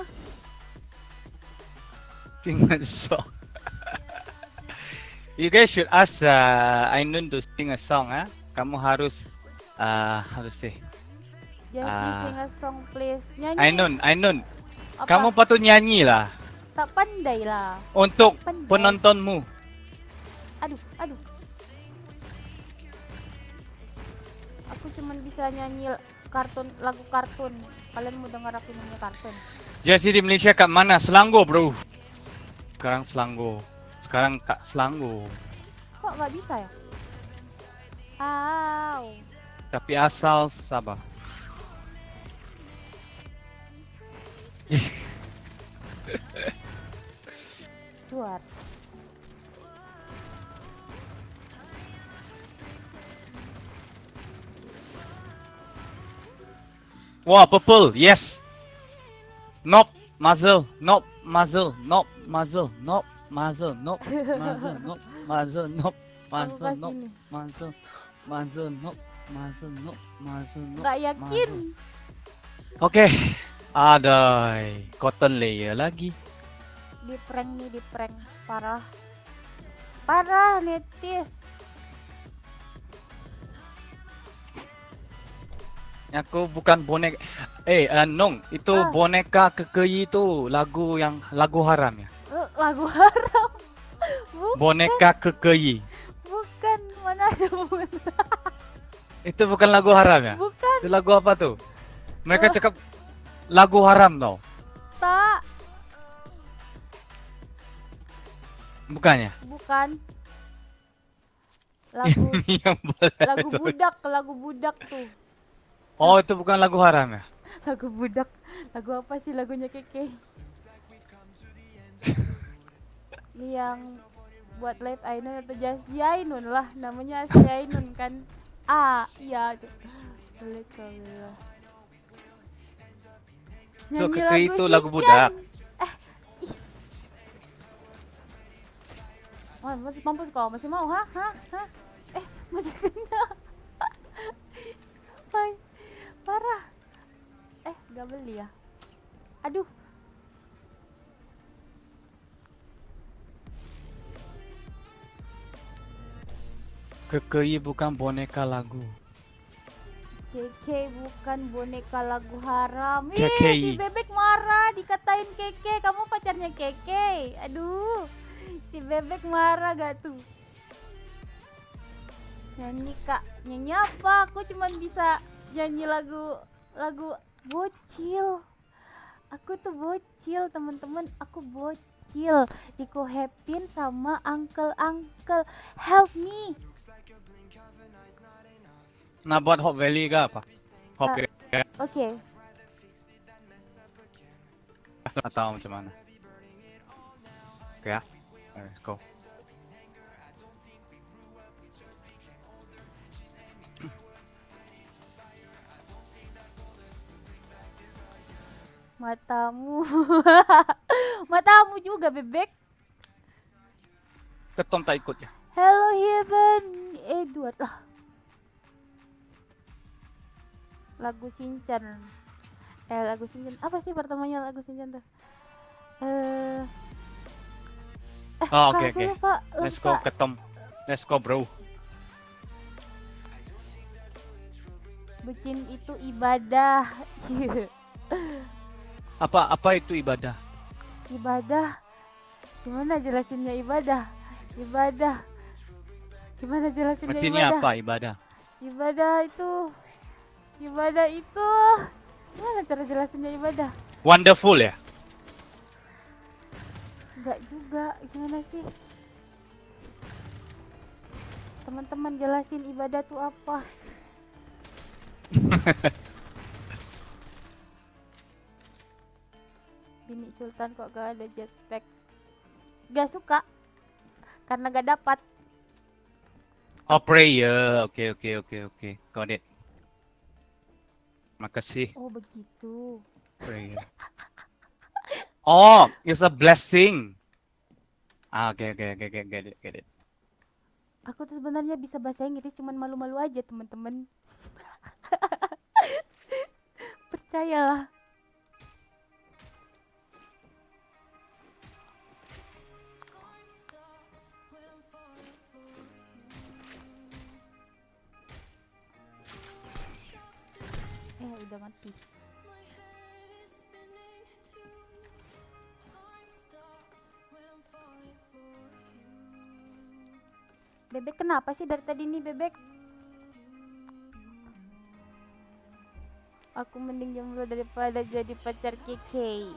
Sing a song. You guys should ask Ainun to sing a song, ah. Kamu harus how to say? Just sing a song please. Nyanyi. Ainun, Apa? kamu patut nyanyi lah Tak pandai lah. untuk Pandai. penontonmu. Aduh. Aku cuman bisa nyanyi lagu kartun. Kalian mau denger aku nyanyi kartun? Jadi di Malaysia kat mana? Selangor bro. Sekarang Selangor. Sekarang kat Selangor. Kok nggak bisa ya? Aw. Tapi asal Sabah. Juar. Wah, purple. Yes. Nope. Muzzle. Nope. Muzzle. Nope. Muzzle. Nope. Muzzle. Nope. Muzzle. Nope. Muzzle. Nope. Muzzle. kasih Nope. nih. Muzzle. Muzzle. Nope. Muzzle. Nope. Muzzle. Nope. Nggak yakin. Oke. Adai. Cotton layer lagi. Di prank parah netis. Aku bukan boneka. Nong, itu boneka kekei itu lagu haram ya? Lagu haram. Bukan, Boneka kekei. bukan, mana ada bukan. Itu bukan lagu haram ya? Bukan, Itu lagu apa tuh? Mereka cakap lagu haram tau. tak, Bukannya? bukan. Lagu Ini yang boleh. lagu budak tuh. Oh, itu bukan lagu haram ya? Lagu budak. Lagu apa sih lagunya Keke? Ini yang buat live Ainun atau Jasdi Ainun lah, namanya Asli Ainun kan. Iya itu. Alhamdulillah. So, Nyanyi Keke itu lagu Shinchan. budak. Wah, masih mampus kau, masih mau, hah? Masih kena. Hai, parah. Gak beli ya? Aduh. Kekei bukan boneka lagu. Keke bukan boneka lagu haram. Keke. Si Bebek marah dikatain Keke, kamu pacarnya Keke. Aduh. Si Bebek marah gak tuh? Nyanyi Kak, nyanyi apa? Aku cuman bisa nyanyi lagu bocil. Aku tuh bocil, teman-teman. Aku bocil. Dikohepin sama uncle. Help me. Nak buat Hot Valley ke apa? Hot Valley Oke. atau macam mana? Oke ya. Let's go. Matamu. Matamu juga, Bebek. Ketom tak ikut ya. Hello Heaven Edward lah. lagu Shinchan. Lagu Shinchan apa sih pertamanya lagu Shinchan tuh? Oh, Kak, oke aku oke. lupa. Let's go ke Tom. Let's go, bro. Bucin itu ibadah. Apa itu ibadah? Ibadah. Gimana jelasinnya ibadah? Ibadah. Gimana jelasinnya Artinya ibadah? apa ibadah? Ibadah itu gimana cara jelasinnya ibadah? Wonderful ya? Enggak juga, gimana sih? Teman-teman jelasin ibadah tuh apa? Bini Sultan kok gak ada jetpack? Gak suka karena gak dapat. Oh, prayer. Oke oke oke oke. Got it. Makasih. Oh begitu. Prayer. Oh, it's a blessing. Ah, oke oke oke oke, get it. Aku tuh sebenarnya bisa bahasa Inggris, cuman malu-malu aja teman-teman. Percayalah. Udah mati. Bebek kenapa sih dari tadi nih Bebek? Aku mending jomblo daripada jadi pacar Keke.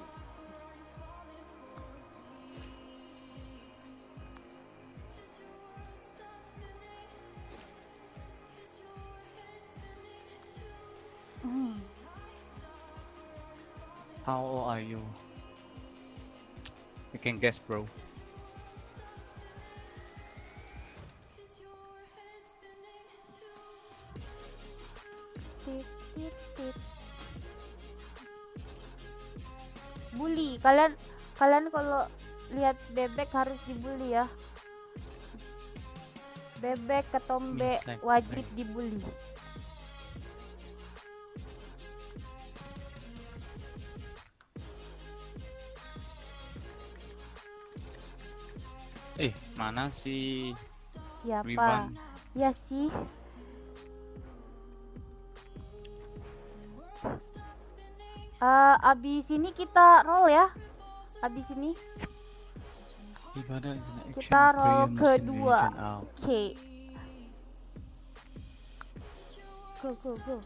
How old are you? You can guess, bro. Bully, kalian kalau lihat Bebek harus dibully ya. Bebek ketombe wajib dibully. Mana sih? Siapa? Riban. Ya sih. Abis ini kita roll ya. Abis ini Ibadah kita roll kedua. Oke. Go.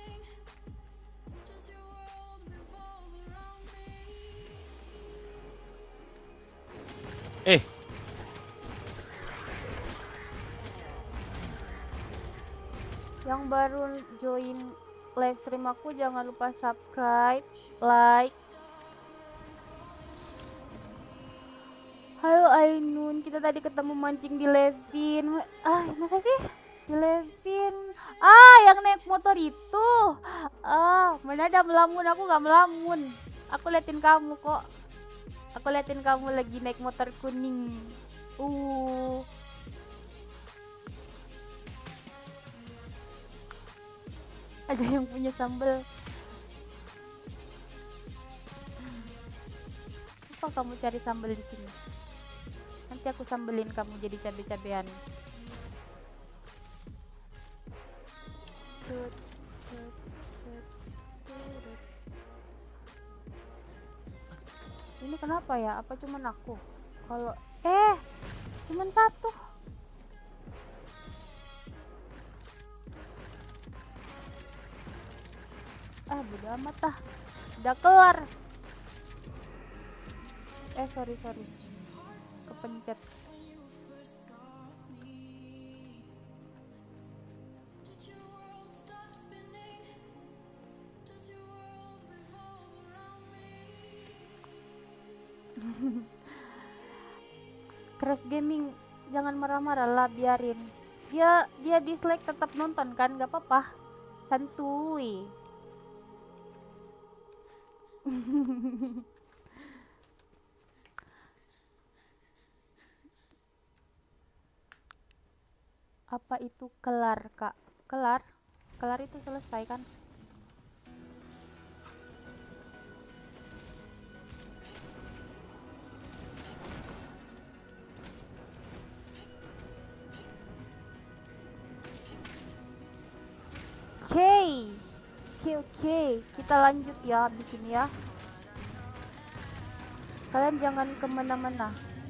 Yang baru join live stream aku jangan lupa subscribe, like. Halo Ainun, kita tadi ketemu mancing di Levin. Masa sih? Di Levin. Yang naik motor itu. Mana ada melamun, aku gak melamun. Aku liatin kamu kok. Aku liatin kamu lagi naik motor kuning. Ada yang punya sambal. Apa kamu cari sambal di sini? Nanti aku sambelin kamu jadi cabe-cabean. Ini kenapa ya? Apa cuman aku? Kalau cuman satu. Bodo amat ah. Udah kelar. Sorry. Kepencet. Crash Gaming, jangan marah-marah lah, biarin. Dia dislike tetap nonton kan, gak apa-apa. Santuy. Apa itu kelar, Kak? Kelar itu selesai kan? kita lanjut ya abis ini ya. Kalian jangan kemana-mana.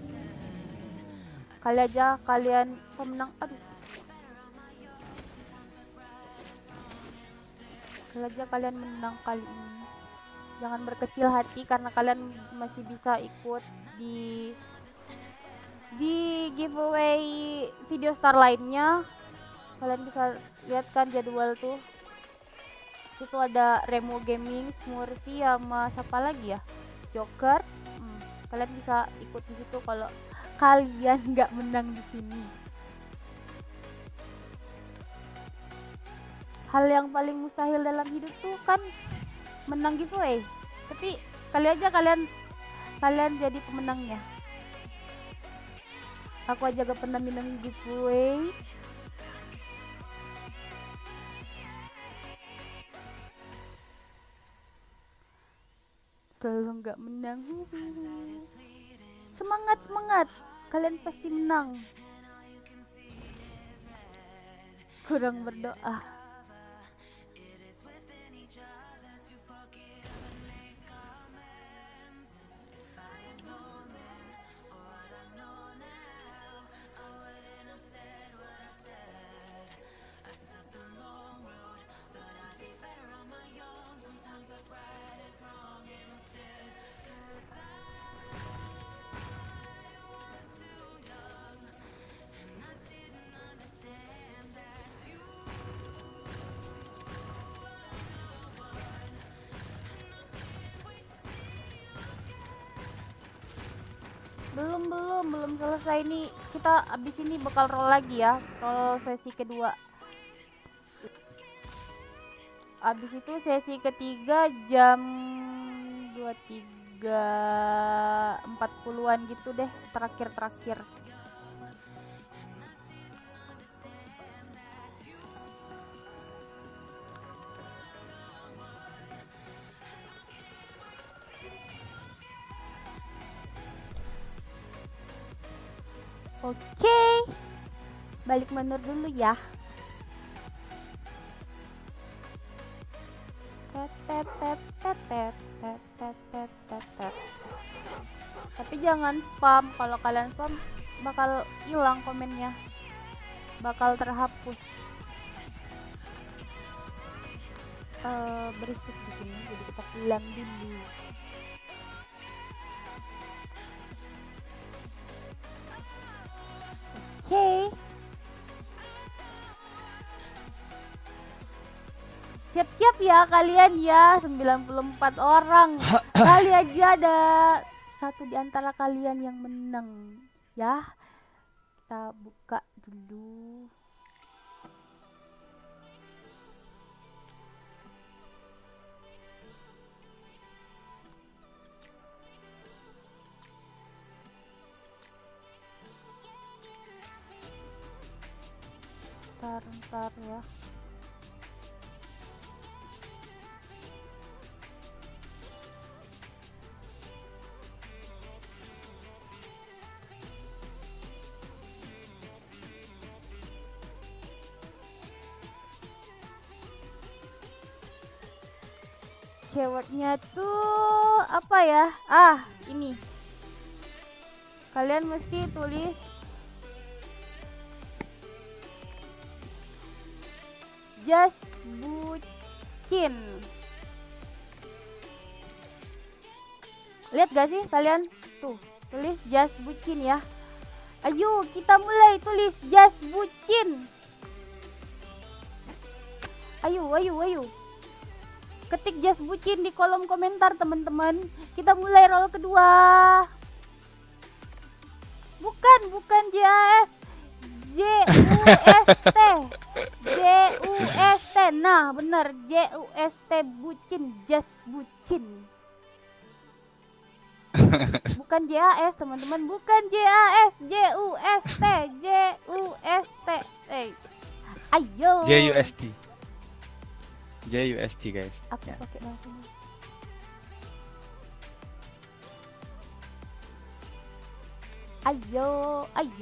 Kali aja kalian pemenang. Aduh. Kali aja kalian menang kali ini. Jangan berkecil hati karena kalian masih bisa ikut di giveaway video star lainnya. Kalian bisa lihat kan jadwal tuh. Itu ada Remo Gaming, Smurfy sama siapa lagi ya? Joker. Kalian bisa ikut di situ kalau kalian nggak menang di sini. Hal yang paling mustahil dalam hidup tuh kan menang giveaway. Tapi kali aja kalian jadi pemenangnya. Aku aja gak pernah menang giveaway. Selalu nggak menang. Semangat, kalian pasti menang. Kurang berdoa. Belum selesai nih. Kita abis ini bakal roll lagi ya, roll sesi kedua. Abis itu sesi ketiga jam 23.40-an gitu deh, terakhir. Oke, balik menur dulu ya. Tapi jangan spam. Kalau kalian spam bakal hilang komennya, bakal terhapus. Berisik di sini, jadi kita pulang dulu. Oke. Siap-siap ya kalian ya, 94 orang. Kali aja ada satu di antara kalian yang menang ya. Kita buka dulu. Ntar ya. Keywordnya tuh apa ya? Ini. Kalian mesti tulis just bucin. Lihat gak sih kalian? Tuh, tulis just bucin ya. Ayo kita mulai tulis just bucin. Ayo. Ketik just bucin di kolom komentar teman-teman. Kita mulai roll kedua. Bukan JAS. JUST. Nah bener, JUST bucin, just bucin. Bukan JAS teman-teman, bukan JAS, JUST. Ayo. JUST guys. Aku pakai bahasanya. Ayo.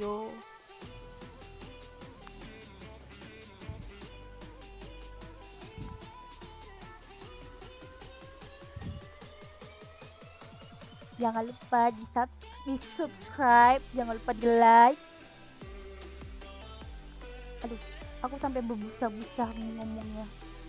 Jangan lupa di subscribe, jangan lupa di like. Aduh, aku sampai berbusa-busa ngomongnya.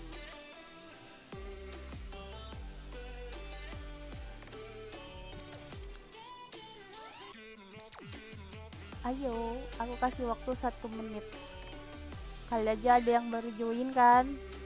Ayo, aku kasih waktu 1 menit. Kali aja ada yang baru join kan?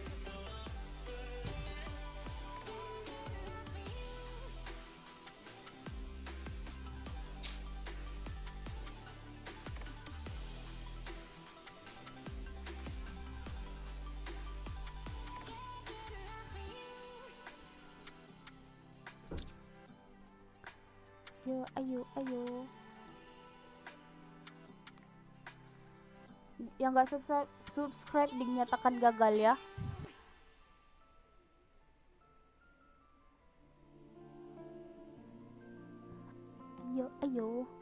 Ayo. Yang nggak subscribe dinyatakan gagal ya. Ayo.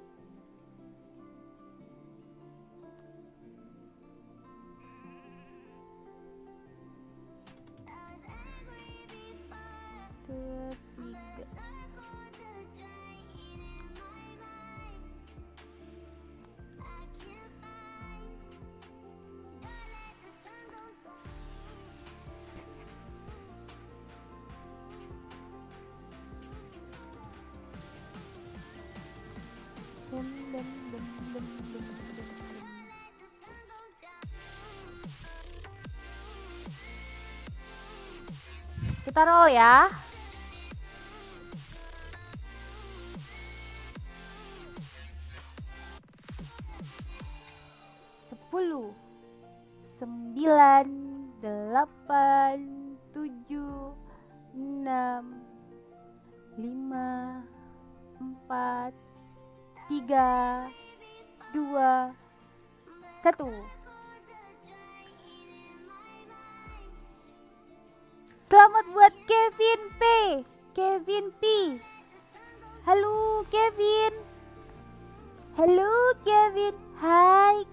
Kita roll ya. Sepuluh, 9, 8, 7, 6, 5, 4, 3, 2, 1. Selamat buat Kevin P. Halo Kevin. Hai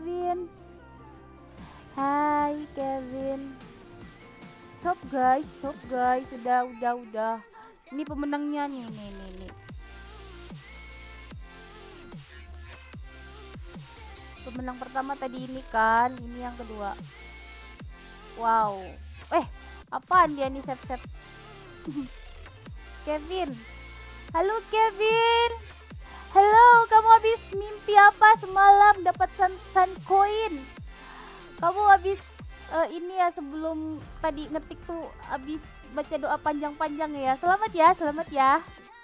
Kevin. Stop guys. Udah. Ini pemenangnya nih. Pemenang pertama tadi ini kan, ini yang kedua. Wow. Apaan dia nih sep. Kevin. Halo Kevin. Halo, kamu habis mimpi apa semalam dapat sun coin? Kamu habis ini ya, sebelum tadi ngetik tuh habis baca doa panjang-panjang ya. Selamat ya.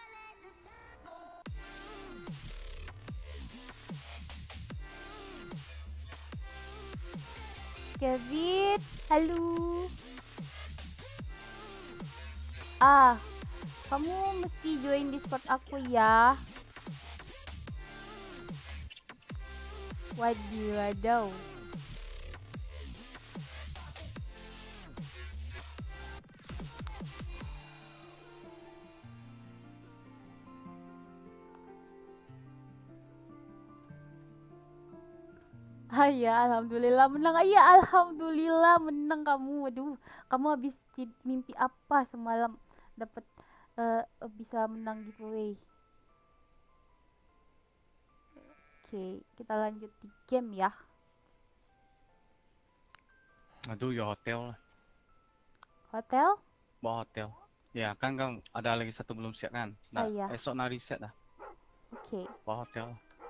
Kevin, halo. Kamu mesti join Discord aku ya. Wadidaw. Ya, alhamdulillah menang. Alhamdulillah menang kamu. Waduh, kamu habis mimpi apa semalam dapat bisa menang giveaway? Oke, kita lanjut di game ya. Aduh, ya hotel lah. Hotel? Bawa hotel. Ya, kan ada lagi satu belum siap kan? Nah, iya. Esok reset dah. Oke. Bawa hotel.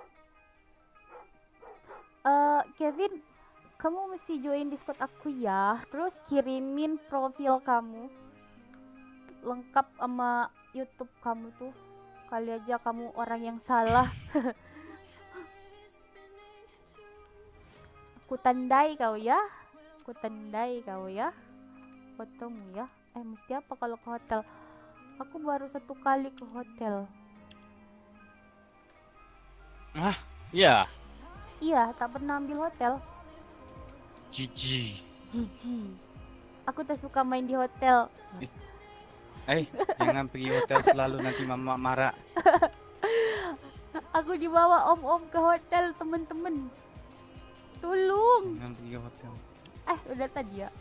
Kevin, kamu mesti join Discord aku ya. Terus kirimin profil kamu lengkap sama YouTube kamu tuh. Kali aja kamu orang yang salah. Aku tandai kau ya. Fotomu ya. Mesti apa kalau ke hotel? Aku baru 1 kali ke hotel. Iya. Iya, tak pernah ambil hotel. Jijik. Aku tak suka main di hotel. Jangan pergi hotel selalu, nanti mama marah. Aku dibawa om-om ke hotel, temen-temen. Tolong. Jangan pergi hotel. Udah tadi ya.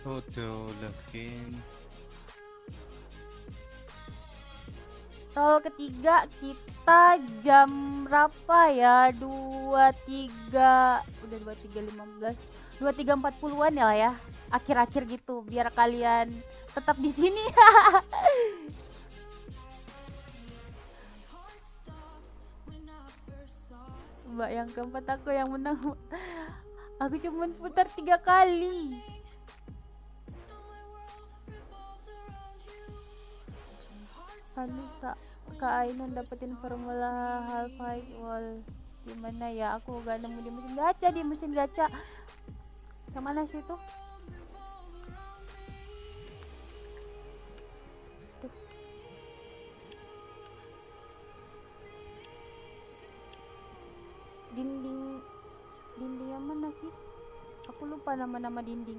Hotel Levin. Roll ketiga kita jam berapa ya? 23 udah 23.15 23.40-an ya lah ya. Akhir-akhir gitu biar kalian tetap di sini. Mbak yang keempat aku yang menang. Aku cuma putar 3 kali. Anissa, Kak Ainun dapetin formula Half-Life Wall gimana ya? Aku gak nemu di mesin gacha. Di mesin gacha yang mana sih itu? Tuh. Dinding yang mana sih? Aku lupa nama-nama dinding.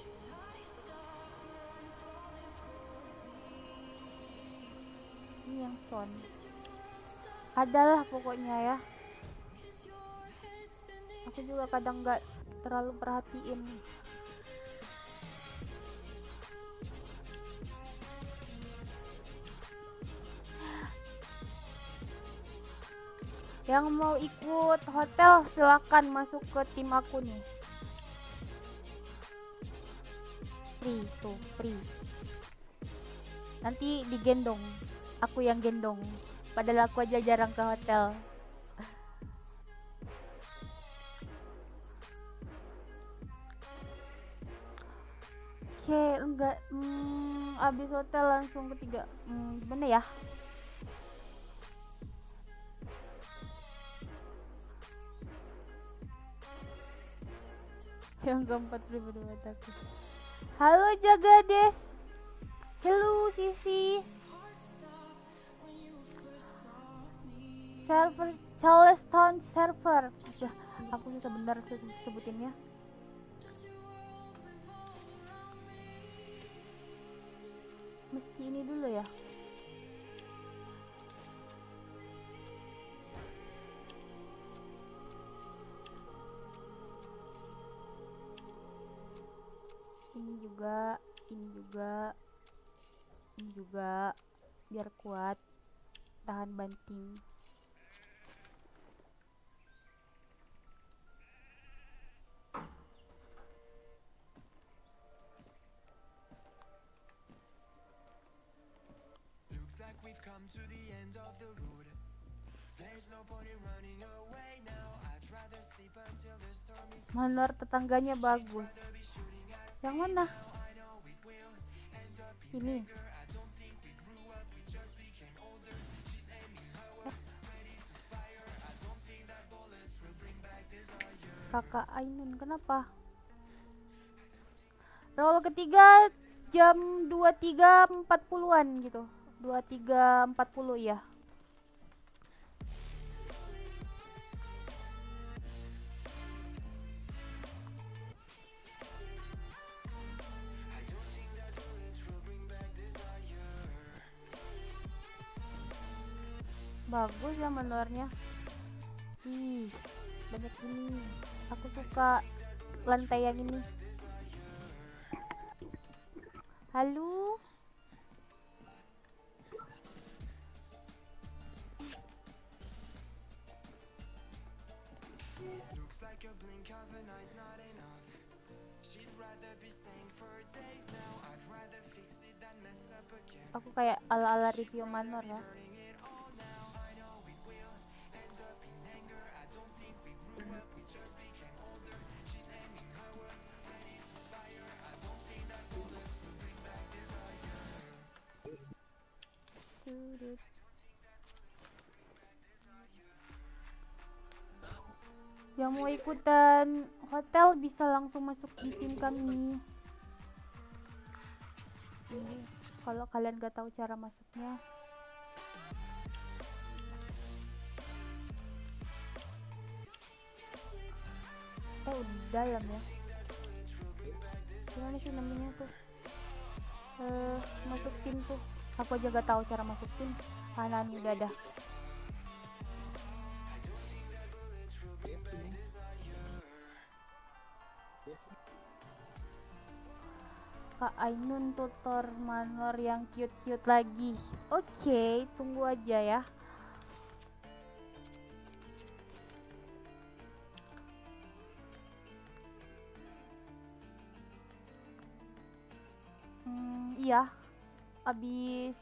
Ini yang stone adalah pokoknya ya. Aku juga kadang nggak terlalu perhatiin. Yang mau ikut hotel silakan masuk ke tim aku nih. Free tuh, free. Nanti digendong, aku yang gendong. Padahal aku aja jarang ke hotel. Oke, enggak. Abis hotel langsung ketiga. Gimana ya? Yang keempat pribadi mataku. Halo Jagades. Halo Sisi. Server Charleston server. Udah, aku bisa benar sebutinnya. Mesti ini dulu ya. Ini juga biar kuat tahan banting. Manor tetangganya bagus. Yang mana? Ini. Kakak Ainun kenapa? Roll ketiga jam 23.40-an gitu. 23.40 ya. Bagus ya manornya. Ih, banyak ini. Aku suka lantai yang ini. Halo. Aku kayak ala-ala review manor ya. Yang mau ikutan hotel bisa langsung masuk di tim kami. Ini kalau kalian gak tahu cara masuknya. Udah dalam ya. Gimana sih namanya tuh? Masuk tim tuh. Aku aja gak tahu cara masuk tim. Nani udah ada. Kak Ainun tutor manor yang cute-cute lagi. Oke, tunggu aja ya. Iya. Abis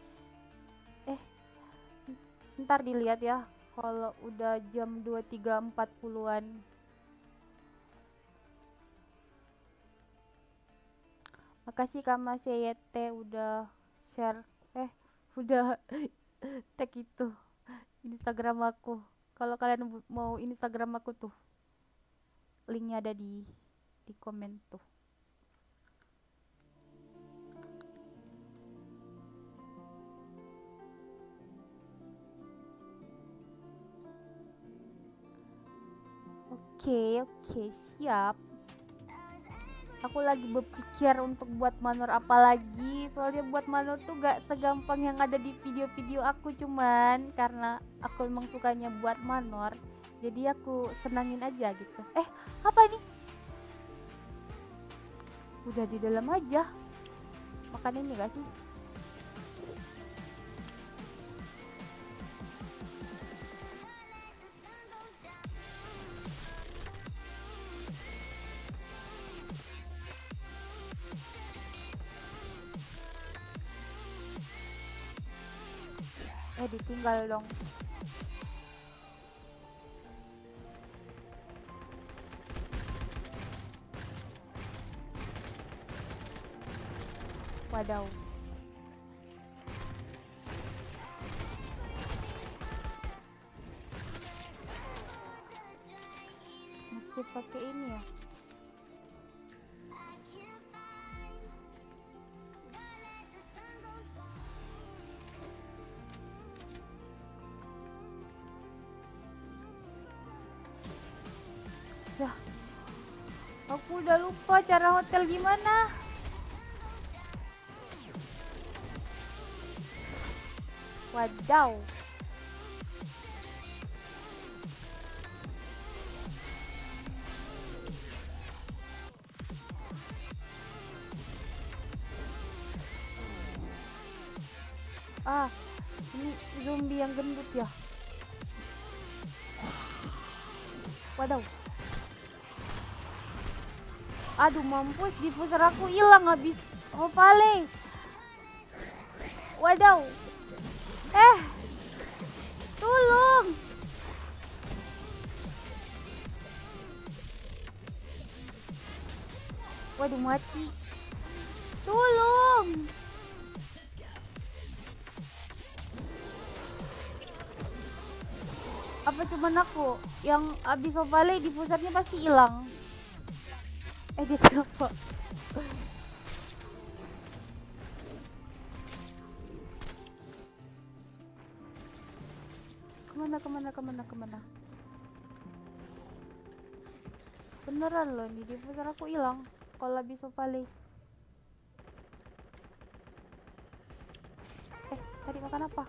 ntar dilihat ya kalau udah jam 23.40-an. Makasih Kak Mas YT udah share udah tag itu Instagram aku. Kalau kalian mau Instagram aku tuh linknya ada di komen tuh. Oke, siap. Aku lagi berpikir untuk buat manor apa lagi. Soalnya buat manor tuh gak segampang yang ada di video-video aku, cuman karena aku emang sukanya buat manor, jadi aku senangin aja gitu. Apa ini? Udah di dalam aja. Makan ini gak sih? Ditinggal dong. Wadaw. Mesti pakai ini ya. Ya, aku udah lupa cara hotel gimana. Wadaw. Ini zombie yang gendut ya. Wadaw. Aduh, mampus, diffuser aku hilang habis Opale. Wadaw. Tolong. Waduh, mati. Tolong. Apa cuman aku yang habis Opale diffusernya pasti hilang? Dia kenapa? Kemana? Beneran loh, nih diffuser aku hilang kalau habis Opale. Tadi makan apa?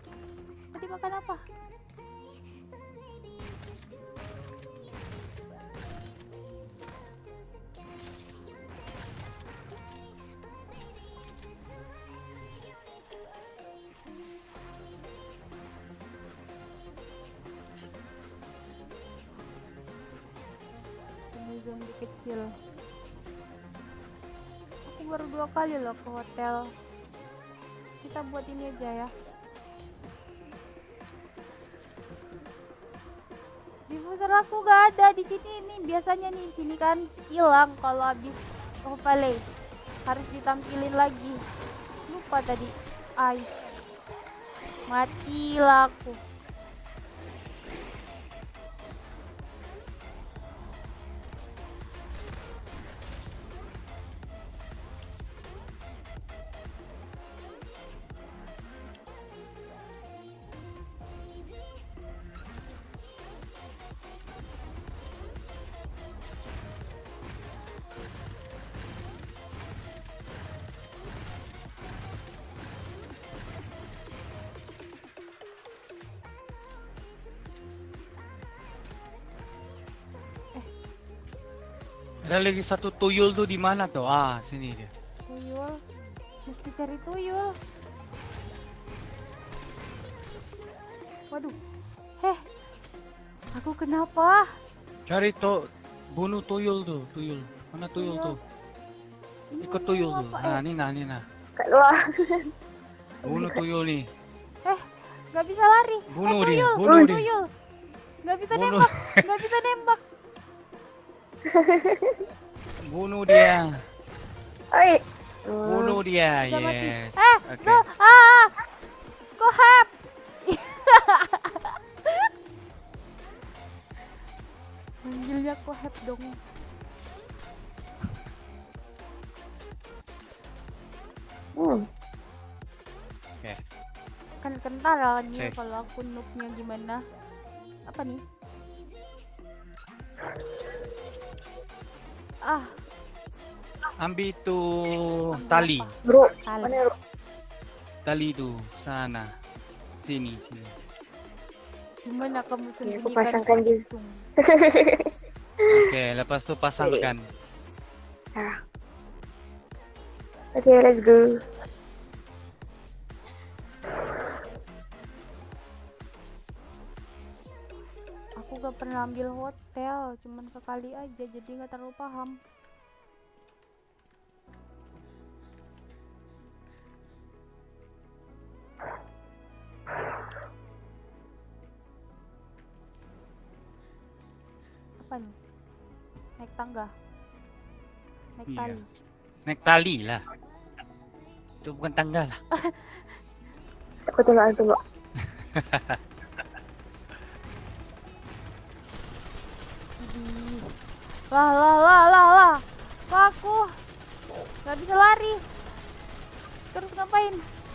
Zombie kecil. Aku baru 2 kali loh ke hotel. Kita buat ini aja ya. Diffuser aku gak ada di sini nih. Biasanya nih di sini kan hilang kalau habis Opale. Harus ditampilin lagi. Lupa tadi. Matilah aku. Ada lagi satu tuyul tuh di mana tuh? Sini dia. Tuyul Mesti cari tuyul. Waduh. Heh. Aku kenapa? Cari bunuh tuyul tuh, tuyul. Mana tuyul tuh? Ini Ikut mau tuyul tuh. apa, Nah, Nina. Kat luar. Bunuh tuyul nih. Gak bisa lari. Bunuh dia, tuyul, bunuh dia. tuyul. Gak bisa Bunuh. nembak, gak bisa nembak. Bunuh dia. Oi. Bunuh dia. Udah mati. Yes. Oke. No. Kohab. Manggilnya kohab dong. Oke. Kan kentara nih Save. kalau aku noobnya gimana. Apa nih? Ambil itu Ambil tali. apa? Bro, Tali. mana bro? Tali itu sana. Sini. Gimana kamu Oke, aku sembunyikan pasangkan je. patung? Oke, lepas tu pasangkan. Okay, let's go. Aku gak pernah ambil hotel, cuman sekali aja, jadi gak terlalu paham. Apa nih? Naik tangga? Naik Iya. tali? Naik tali lah. Itu bukan tangga lah. Aku tengok tu, bro. Idih. Lah. Kok aku gak bisa lari? Terus ngapain?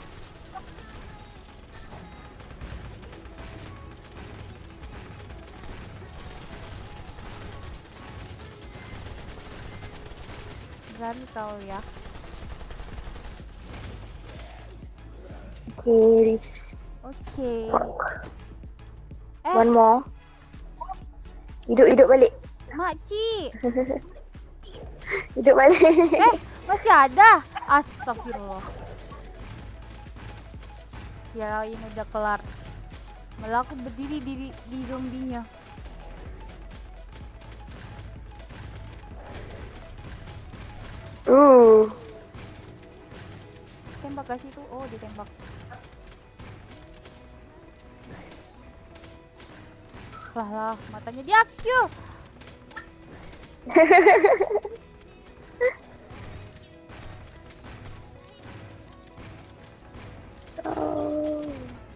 Berani kau ya. Okay, this Oke. one more. Hidup balik. Makcik. Hidup balik. Masih ada? Astagfirullah. Kirain udah kelar. Malah aku berdiri di zombinya. Tembak ke situ. Oh, ditembak. Lah, matanya diakyu. Oh.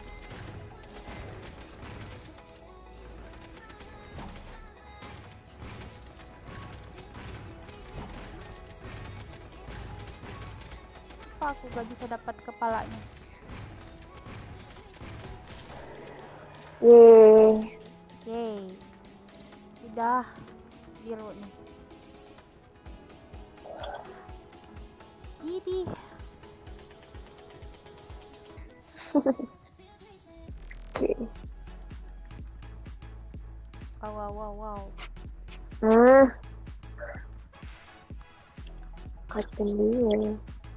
Apa aku gak bisa dapat kepalanya? Yeay. Yeay. Udah biru nih. Idih. Okay. Wow. Cotton dia.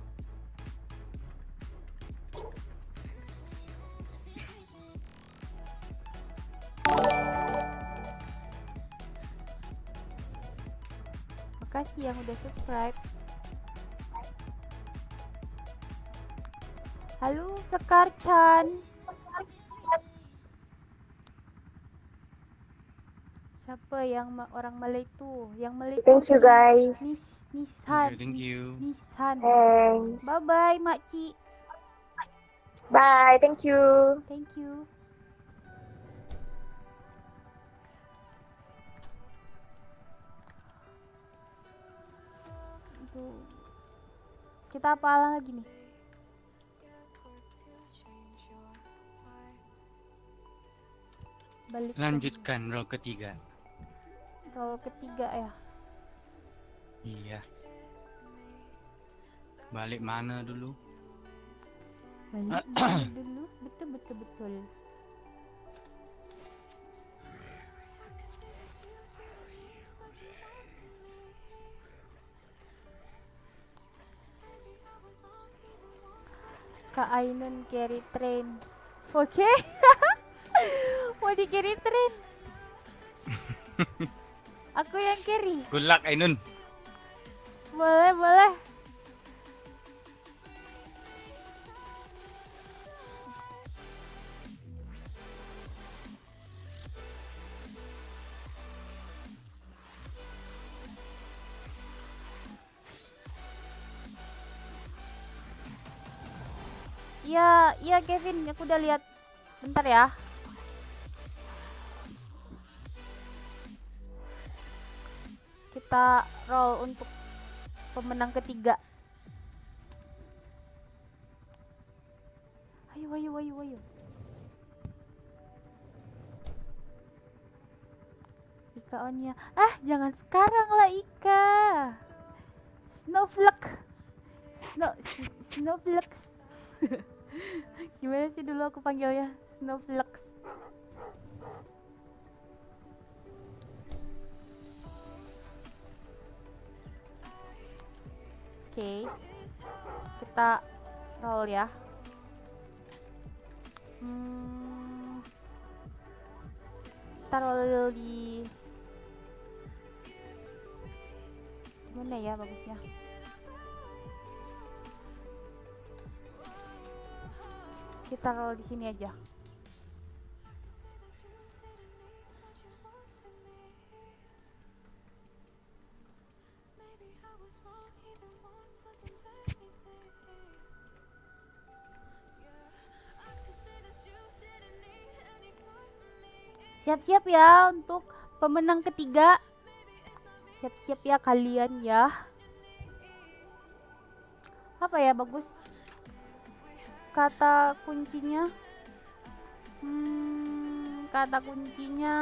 Makasih yang udah subscribe. Halo Sekar-chan. Siapa yang orang Malay itu? Yang Malay itu Thank you guys. Nisan. Okay, thank you. Nisan. Thanks. Bye bye makcik. Bye. Thank you. Thank you. Tuh. Kita apa lagi nih? Balik ke Lanjutkan roll ketiga. roll ketiga ya. Iya. Balik mana dulu? Balik mana dulu. Betul. Kak Ainun carry train. Oke. Mau di carry train. Aku yang carry. Good luck Ainun. Boleh, boleh. Iya, iya Kevin, aku udah lihat. Bentar ya. Kita roll untuk pemenang ketiga. Ayo, ayo, ayo, ayo. Ika onnya. Ah, jangan sekarang lah Ika. Snowflake. Snowflake. Gimana sih dulu aku panggilnya? Snowflake. Oke. Kita roll ya. Kita roll di mana ya bagusnya? Kita roll di sini aja. Siap-siap ya untuk pemenang ketiga. Siap-siap ya kalian ya. Apa ya bagus? Kata kuncinya. Kata kuncinya.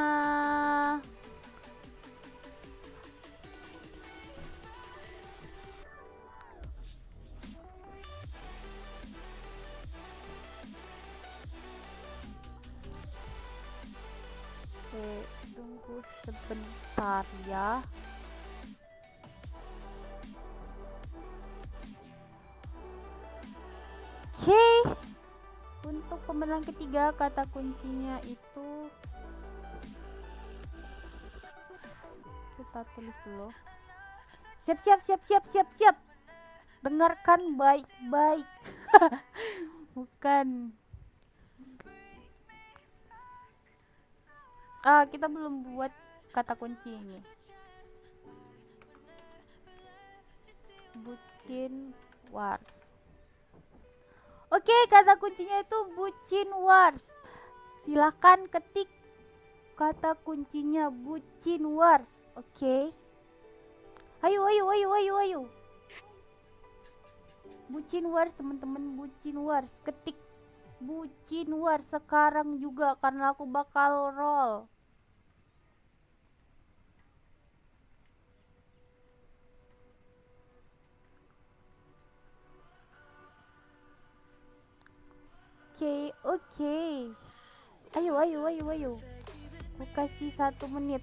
Oke, tunggu sebentar ya. Oke. Untuk pemenang ketiga kata kuncinya itu kita tulis dulu. Siap. Dengarkan baik-baik. Bukan. Kita belum buat kata kunci ini. Bucin Wars. Oke, kata kuncinya itu Bucin Wars. Silahkan ketik kata kuncinya Bucin Wars. Oke. Ayo. Bucin Wars, teman-teman, Bucin Wars. Ketik Bucin Wars sekarang juga karena aku bakal roll. Oke. Ayo. Aku kasih 1 menit.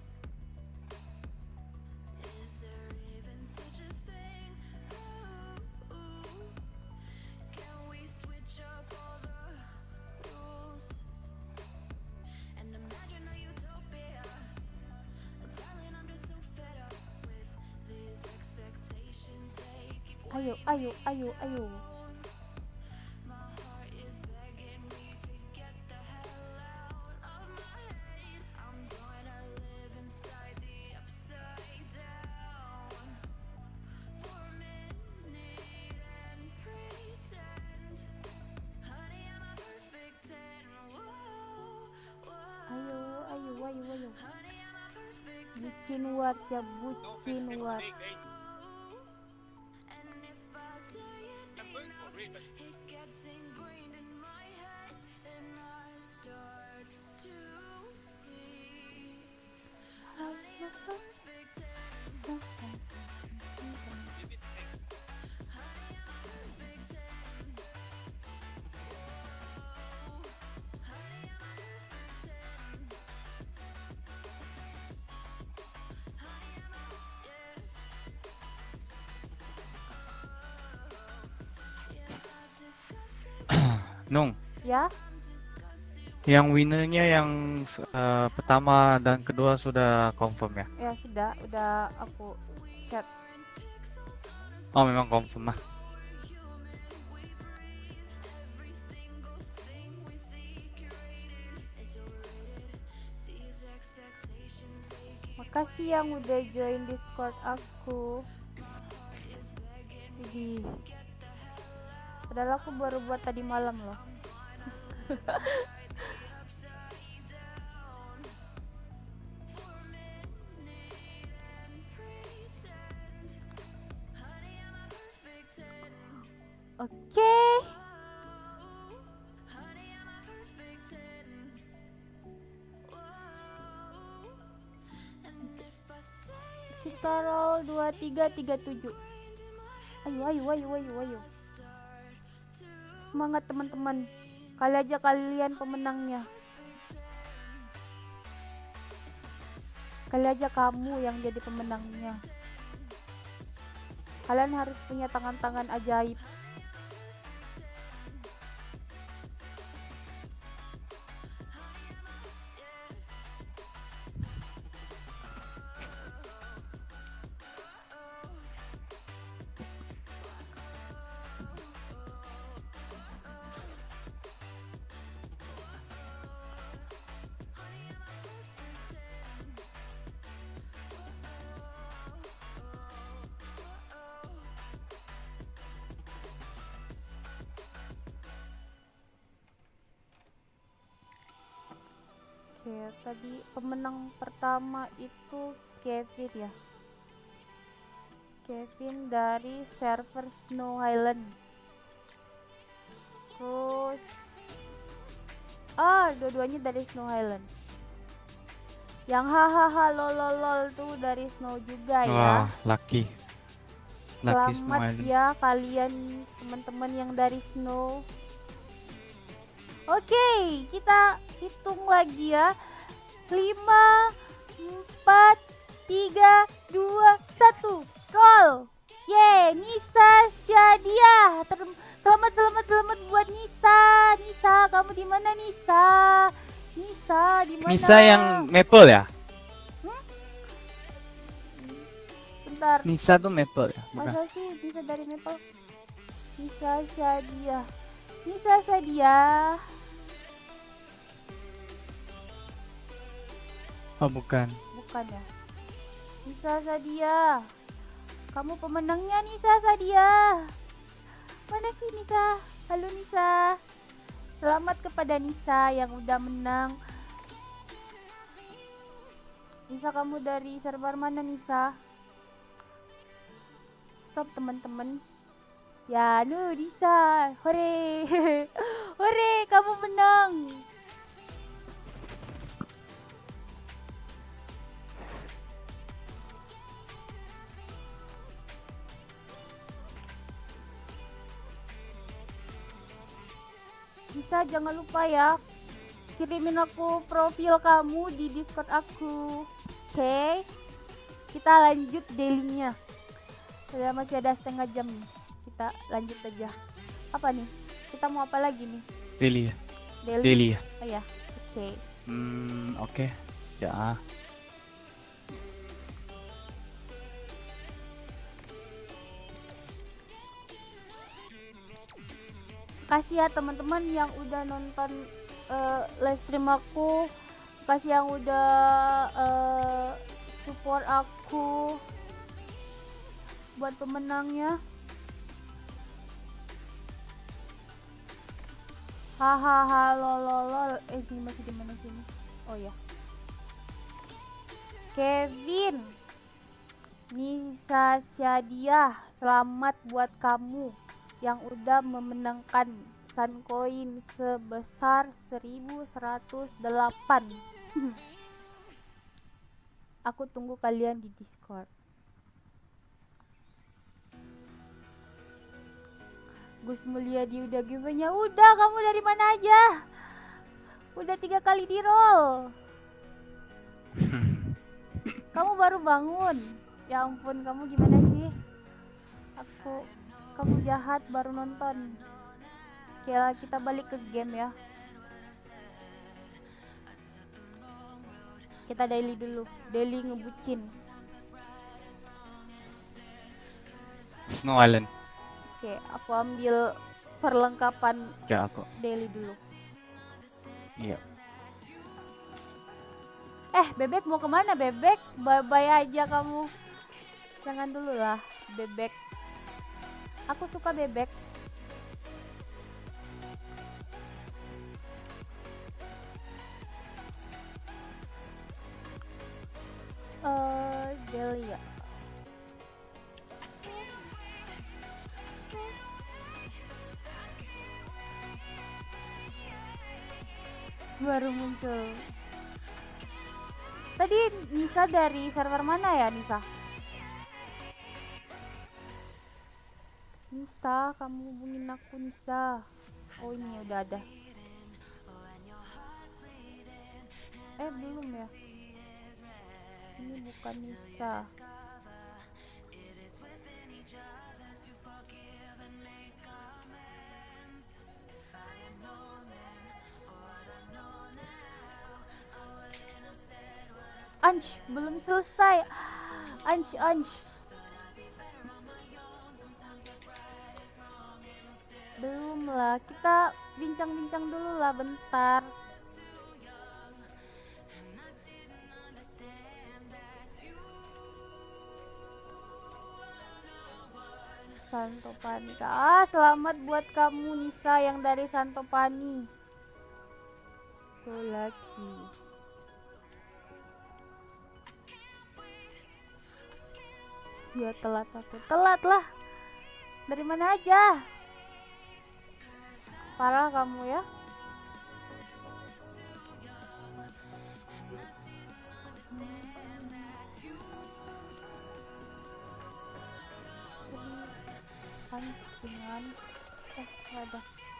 Ayo. Ayo. Bucin Wars ya, Bucin Wars. Nung, Ya, yang winnernya yang pertama dan kedua sudah confirm ya? ya sudah, udah aku chat. Oh, memang confirm lah. Makasih yang udah join Discord aku. Jadi, padahal aku baru buat tadi malam loh. Oke. Kita roll 2337. Ayo. Semangat teman-teman. Kali aja kalian pemenangnya. Kali aja kamu yang jadi pemenangnya. Kalian harus punya tangan-tangan ajaib. Oke, tadi pemenang pertama itu Kevin ya. Kevin dari server Snow Island. Terus dua-duanya dari Snow Island. Yang hahaha lololol tuh dari Snow juga ya. Wah, lucky. Lucky Snow Selamat Island. ya kalian teman-teman yang dari Snow. Oke, kita hitung lagi ya. 5, 4, 3, 2, 1. Roll. Yeay, Nisa Syadia. Selamat buat Nisa. Nisa, kamu di mana Nisa? Nisa di mana? Nisa yang Maple ya? Bentar. Nisa tuh Maple ya? Bukan. Masa sih bisa dari Maple? Nisa Syadia. Nisa Syadia. Oh, bukan. Bukan ya. Nisa Sadia. Kamu pemenangnya Nisa Sadia. Mana sih Nisa? Halo Nisa. Selamat kepada Nisa yang udah menang. Nisa, kamu dari server mana Nisa? Stop teman-teman. Ya, Nisa. Hore. Hore, kamu menang. Bisa, jangan lupa ya, kirimin aku profil kamu di Discord aku. Oke, kita lanjut daily-nya. Sudah masih ada setengah jam nih. Kita lanjut aja. Apa nih? Kita mau apa lagi nih? Daily ya? Daily? Daily ya? Oh ya, oke. Oke. Ya. Kasih ya teman-teman yang udah nonton live stream aku. Kasih yang udah support aku buat pemenangnya. Hahaha lololol. Ini masih di mana sini? Oh ya. Kevin, Nisa Syadia, selamat buat kamu yang udah memenangkan Suncoin sebesar 1108. Aku tunggu kalian di Discord. Gus Mulyadi udah giveaway-nya. Udah, kamu dari mana aja? Udah 3 kali di roll. Kamu baru bangun. Ya ampun, kamu gimana sih? Kamu jahat baru nonton. Oke lah, kita balik ke game ya. Kita daily dulu, daily ngebucin. Snow Island. Oke, aku ambil perlengkapan Ya aku. daily dulu. Iya. Bebek mau kemana Bebek? Bye-bye aja kamu. Jangan dulu lah, Bebek. Aku suka Bebek. Delia. Baru muncul. Tadi Nisa dari server mana ya, Nisa? Nisa, kamu hubungin aku, Nisa. Oh, ini udah ada. Belum ya? Ini bukan Nisa. Anj, belum selesai. Anj. Belum lah, kita bincang-bincang dulu lah bentar. Santopani. Selamat buat kamu Nisa yang dari Santopani. So lucky. Ya telat aku. Telat lah. Dari mana aja? Parah kamu ya. Pancingan. Ada.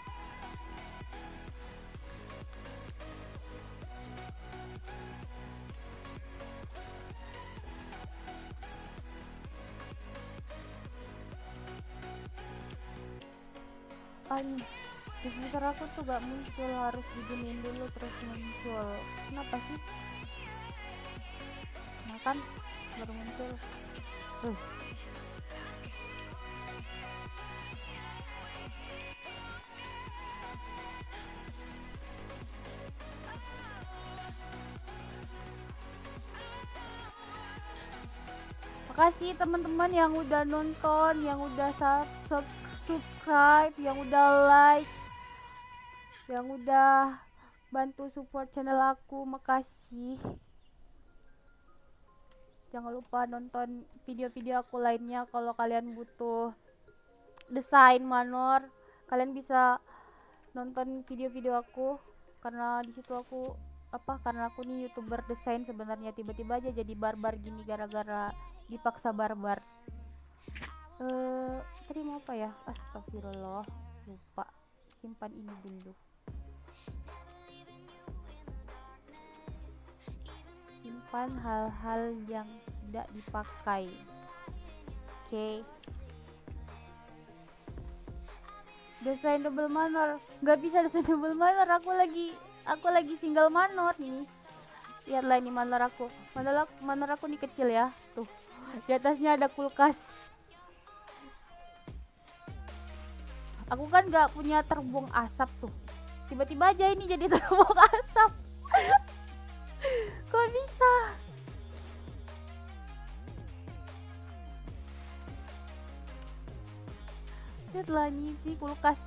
Sebentar aku tuh gak muncul, harus diginiin dulu terus muncul. Kenapa sih? Makan baru muncul. Makasih teman-teman yang udah nonton, yang udah subscribe, yang udah like, yang udah bantu support channel aku. Makasih. Jangan lupa nonton video-video aku lainnya. Kalau kalian butuh desain manor, kalian bisa nonton video-video aku, karena di situ aku karena aku nih YouTuber desain sebenarnya. Tiba-tiba aja jadi barbar gini gara-gara dipaksa barbar. Tadi mau apa ya? Astagfirullah, lupa. Simpan ini dulu. Simpan hal-hal yang tidak dipakai. Oke. Desain double manor. Nggak bisa desain double manor. Aku lagi single manor ini. Lihatlah ini manor aku. Manor aku nih kecil ya. Tuh. Di atasnya ada kulkas. Aku kan gak punya terbang asap tuh. Tiba-tiba aja ini jadi terbang asap. Kok bisa? Lihatlah nih kulkas.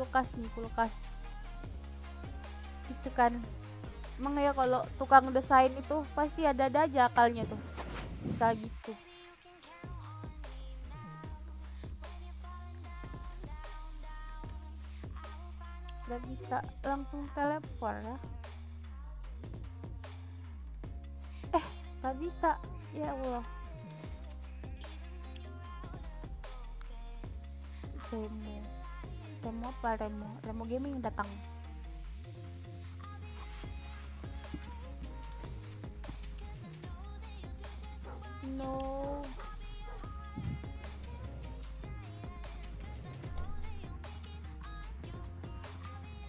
Itu kan. Emang ya kalau tukang desain itu pasti ada aja akalnya tuh. Bisa gitu. Gak bisa langsung teleport ya. Gak bisa. Ya Allah. Remo apa? Remo Gaming datang. No.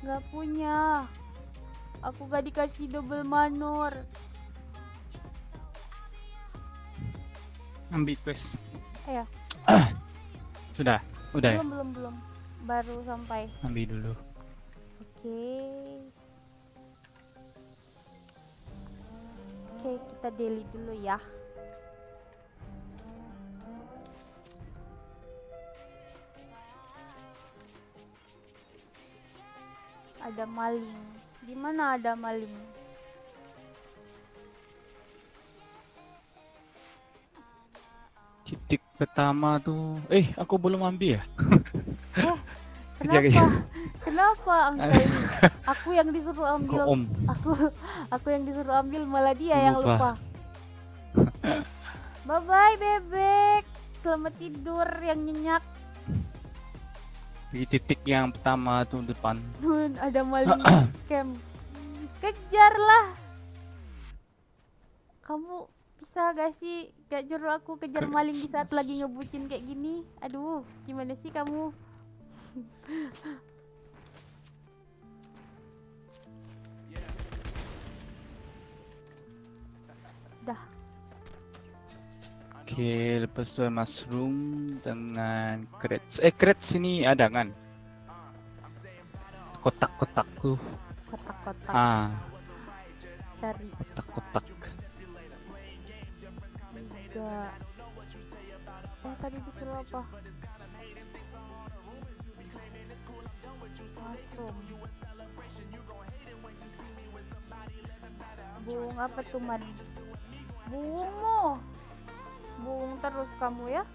Nggak punya. Aku gak dikasih double manor. Ambil quest. Ya. Sudah, udah ya. Belum. Baru sampai. Ambil dulu. Oke, kita daily dulu ya. Ada maling. Di mana ada maling? Titik pertama tuh. Aku belum ambil ya? Kenapa? Kenapa Angka ini? Aku yang disuruh ambil. Om. Aku yang disuruh ambil, malah dia yang lupa. Lupa. Bye bye bebek. Selamat tidur yang nyenyak. Di titik yang pertama tuh depan. Ada maling camp. Kejarlah. Kamu bisa gak sih gak juru aku kejar maling di saat lagi ngebucin kayak gini? Aduh, gimana sih kamu? Dah. Oke, lepas itu mushroom dengan crates. Crates ini ada kan? Kotak-kotak tuh. Kotak-kotak. Cari. Kotak-kotak. Enggak. Tadi disuruh apa? Mushroom. Bunga apa tuh, Man? Bungo. Bung terus kamu ya.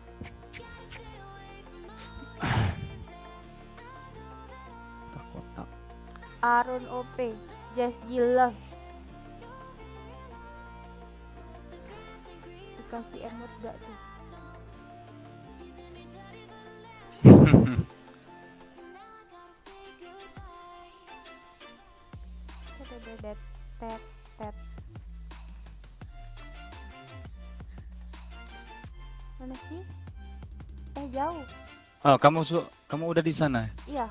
Kotak-kotak. Aaron OP, Just Love. Dikasih emot gak tuh? Tet. Mana sih? Jauh. Oh, kamu udah di sana? Iya.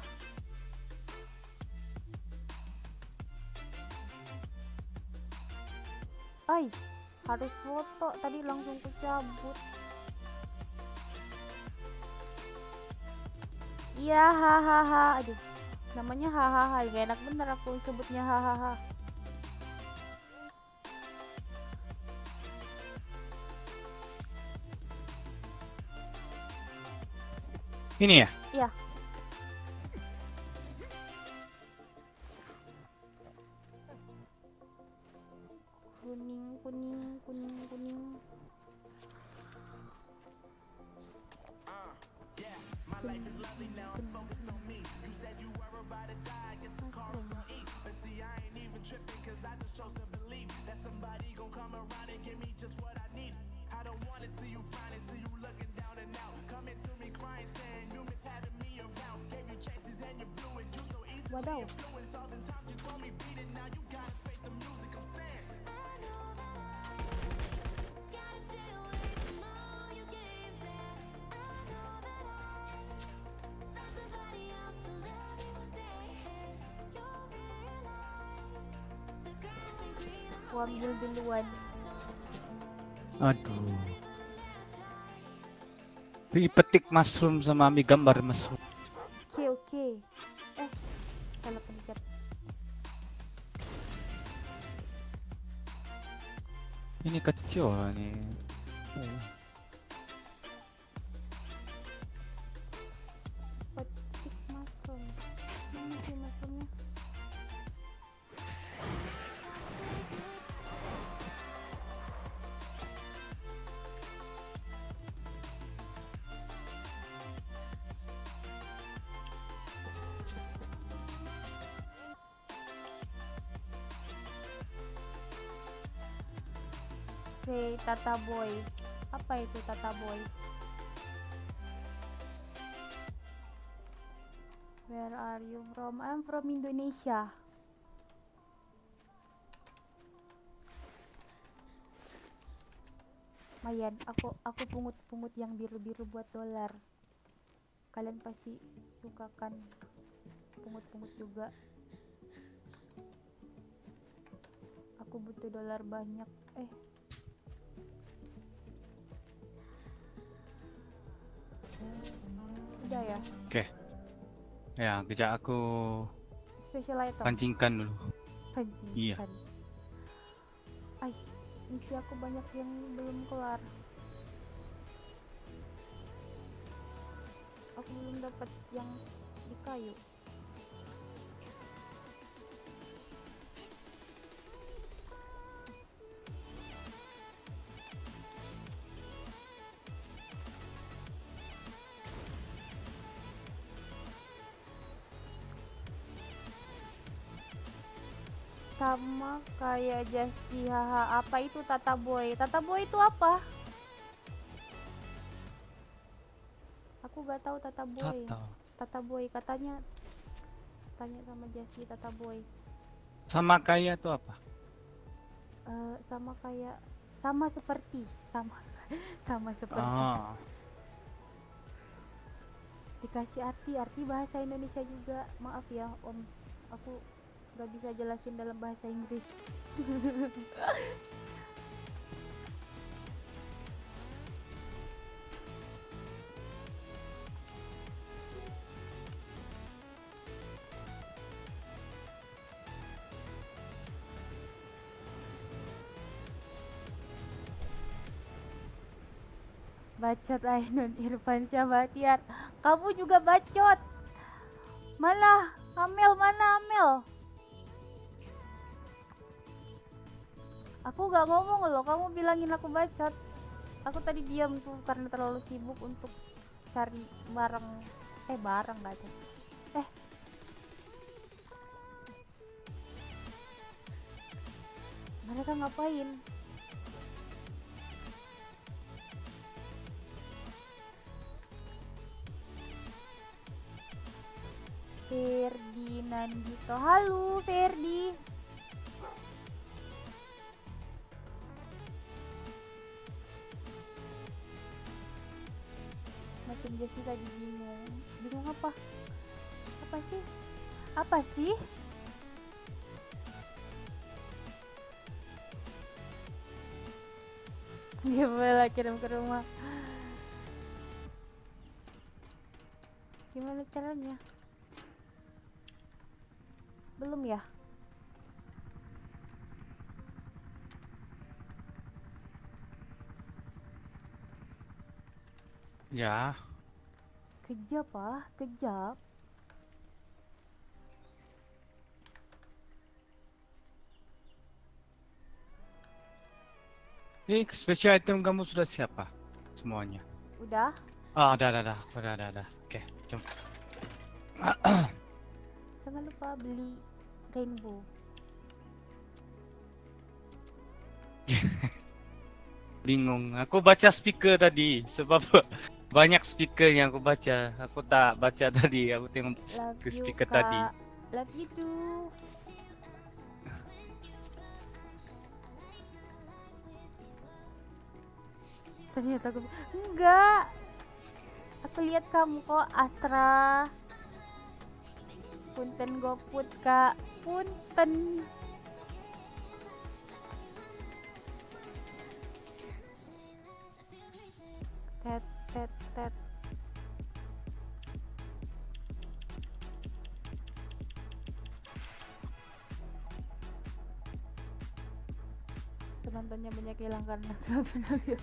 Harus foto, tadi langsung kecabut. Iya, hahaha. Aduh, namanya hahaha, gak enak bener aku sebutnya hahaha. Ini ya? Iya. Kuning. Wadaw. Aku ambil duluan. Aduh. Petik mushroom sama ambil gambar mushroom. Oke. Salah pencet. Ini kecil nih. Petik mushroom. Mana sih mushroomnya? Tata Boy. Apa itu Tata Boy? Where are you from? I'm from Indonesia. Mayan, aku pungut yang biru-biru buat dolar. Kalian pasti suka kan pungut-pungut juga. Aku butuh dolar banyak. Udah ya. Oke. Ya, kejap aku Special item. pancingkan dulu. Pancingkan. Iya. Misi aku banyak yang belum kelar. Aku belum dapat yang di kayu. Sama kayak Justy, haha. Apa itu Tata Boy? Tata Boy itu apa? Aku gak tahu Tata Boy. Tata Boy katanya, tanya sama Justy Tata Boy. Sama kayak tuh apa? Sama kayak, sama seperti, sama seperti. Dikasih arti bahasa Indonesia juga. Maaf ya Om, aku gak bisa jelasin dalam bahasa Inggris. Bacot Ainun Irfan Syahbatiar. Kamu juga bacot. Mana Amel? Aku gak ngomong loh, kamu bilangin aku bacot. Aku tadi diam tuh karena terlalu sibuk untuk cari barang gak ada. Mereka ngapain? Ferdinandito. Halo Ferdi. Macam Jessie tadi bingung. Bingung apa? Apa sih? Gimana kirim ke rumah? Gimana caranya? Belum ya? Ya. Kejap ah, kejap. Special item kamu sudah siapa? Semuanya. Udah? Udah. Oke, jom. Jangan lupa beli rainbow. Bingung. Aku baca speaker tadi sebab banyak speaker yang aku baca. Aku tak baca tadi. Aku tengok ke speaker tadi. Love you too. Ternyata aku enggak. Aku lihat kamu kok Astra. Punten goput Kak. Punten. Tet. Penontonnya banyak hilang karena penonton.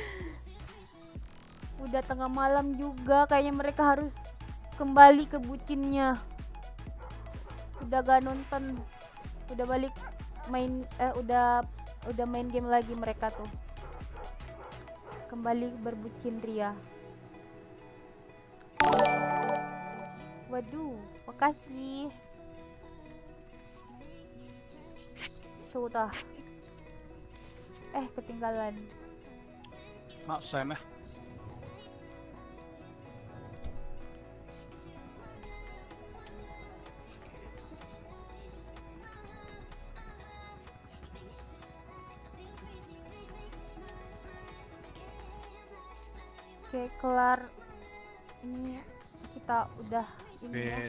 Udah tengah malam juga, kayaknya mereka harus kembali ke bucinnya. Udah gak nonton, udah balik main, udah main game lagi mereka tuh. Kembali berbucin ria. Waduh, makasih. Sudah. Ketinggalan. Maaf Sam ya. Oke, kelar. Ini kita udah ini ya.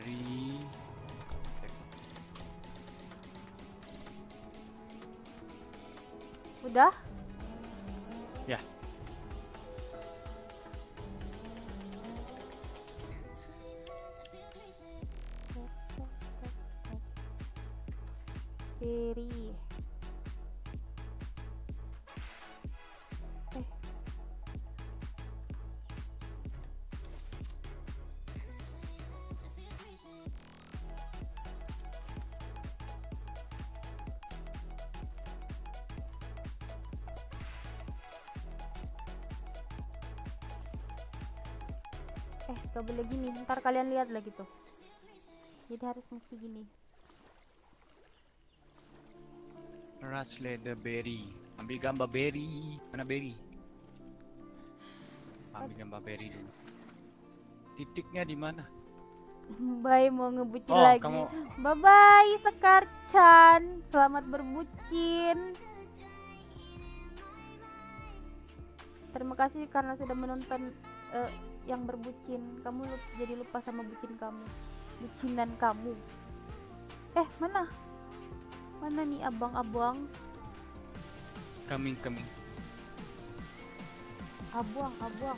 Udah? Ya. Berry. Gak boleh gini, ntar kalian lihat lagi tuh. Jadi harus mesti gini. Rush leather berry. Ambil gambar berry. Mana berry? Ambil gambar berry dulu. Titiknya di mana? Bye, mau ngebucin Oh, lagi. kamu- Bye bye Sekar-chan. Selamat berbucin. Terima kasih karena sudah menonton yang berbucin. Kamu jadi lupa sama bucin kamu. Bucinan kamu. Mana? Mana nih abang-abang? Coming. Abang.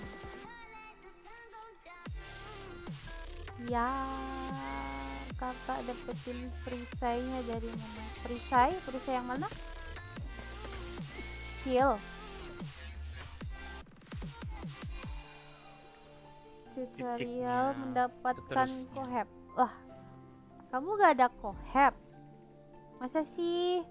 Ya, kakak dapetin perisainya dari mana? Perisai yang mana? Kill. Tutorial Titiknya. mendapatkan Terus. kohab. Wah, kamu gak ada kohab? Masa sih?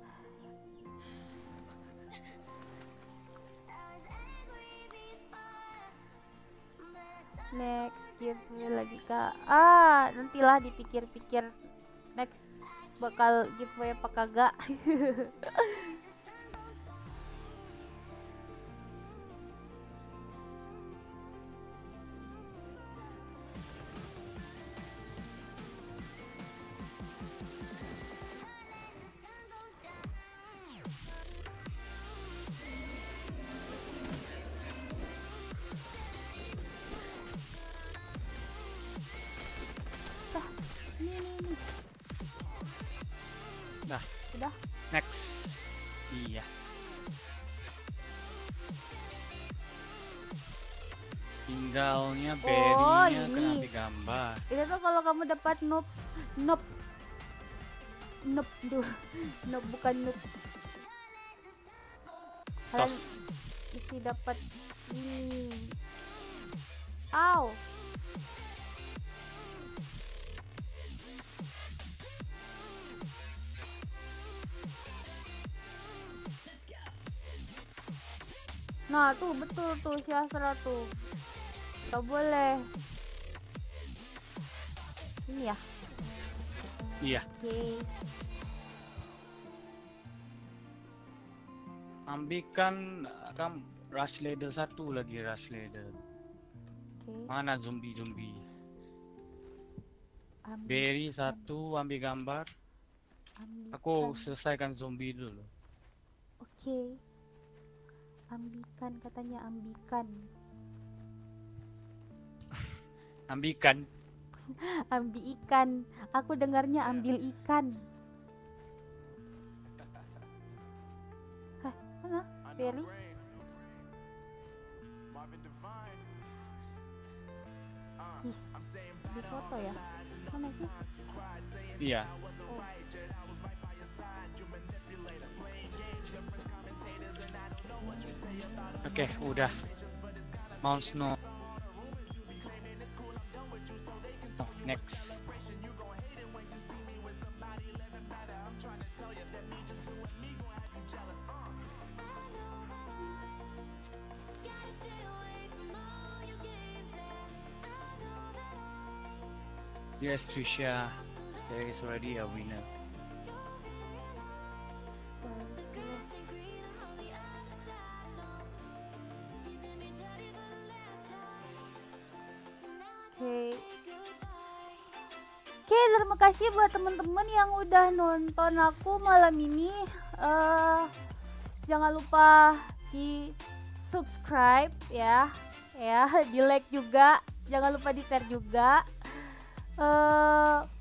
Next giveaway lagi kak. Nantilah dipikir-pikir next bakal giveaway apa kagak. Ini. Udah. Next. Iya. Tinggalnya berry-nya kan ini. ambil gambar. Itu tuh kalau kamu dapat noob bukan noob. Kalian Tos. isi dapat ini. Aw. Nah tuh betul tuh si Astra tuh. Gak boleh. Ini ya. Iya. Oke. Ambilkan kam rush leader satu lagi rush leader. Oke. Mana zombie? Ambil- Berry satu ambil gambar. ambilkan. Aku selesaikan zombie dulu. Oke. Ambilkan katanya ambilkan. Ambilkan. Ambil ikan. Aku dengarnya ambil ikan. Hah, mana? Berry? Yes. Di foto ya? Mana sih? Iya. Oh. Oke, udah. Mount Snow. Oh, next. Yes, Trisha, there is already a winner. Oke, terima kasih buat teman-teman yang udah nonton aku malam ini. Jangan lupa di subscribe ya, di like juga. Jangan lupa di share juga.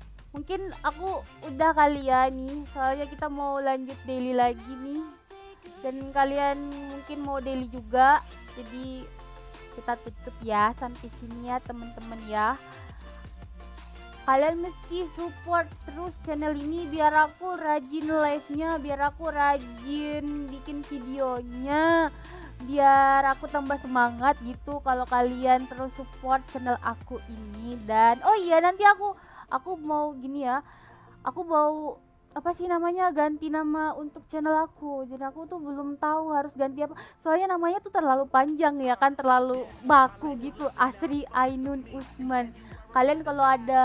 Mungkin aku udah kali ya nih, soalnya kita mau lanjut daily lagi nih. dan kalian mungkin mau daily juga. Jadi kita tutup ya sampai sini ya teman-teman ya. Kalian mesti support terus channel ini biar aku rajin live-nya, biar aku rajin bikin videonya, biar aku tambah semangat gitu kalau kalian terus support channel aku ini. Dan oh iya, nanti aku mau gini ya, aku mau apa sih namanya, ganti nama untuk channel aku. Jadi aku tuh belum tahu harus ganti apa, soalnya namanya tuh terlalu panjang ya kan, terlalu baku gitu, Asri Ainun Usman. Kalian kalau ada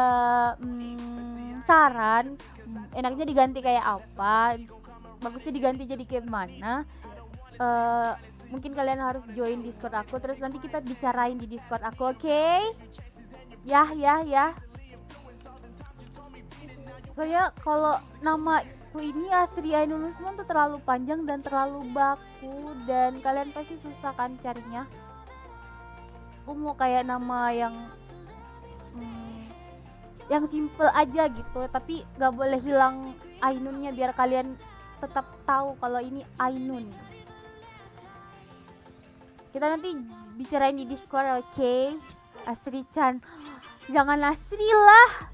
saran enaknya diganti kayak apa, bagusnya diganti jadi kayak mana, mungkin kalian harus join Discord aku, terus nanti kita bicarain di Discord aku, oke? Ya. Soalnya kalau namaku ini Asri Ainun Usman tuh terlalu panjang dan terlalu baku, dan kalian pasti susah kan carinya. Aku mau kayak nama yang simple aja gitu, tapi gak boleh hilang Ainunnya biar kalian tetap tahu kalau ini Ainun. Kita nanti bicarain di Discord, oke? Asri Chan, jangan Asri lah,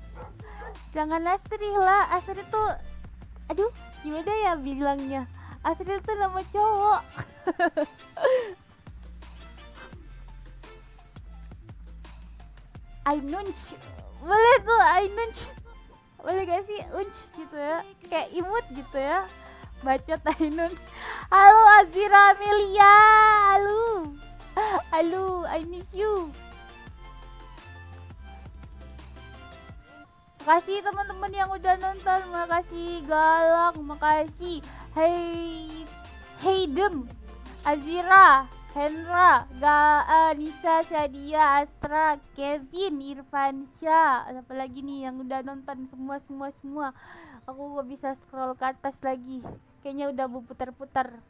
Asri tuh, aduh gimana ya bilangnya, Asri tuh nama cowok. Ainun, boleh tuh Ainun, boleh gak sih unch gitu ya, kayak imut gitu ya, bacot Ainun. Halo Azira Amelia, halo, I miss you. Makasih teman-teman yang udah nonton, makasih Galang, makasih Heidem, Azira, Hendra, Nisa, Shadia, Astra, Kevin, Irfansyah, apa lagi nih yang udah nonton semua. Aku gak bisa scroll ke atas lagi, kayaknya udah berputar-putar.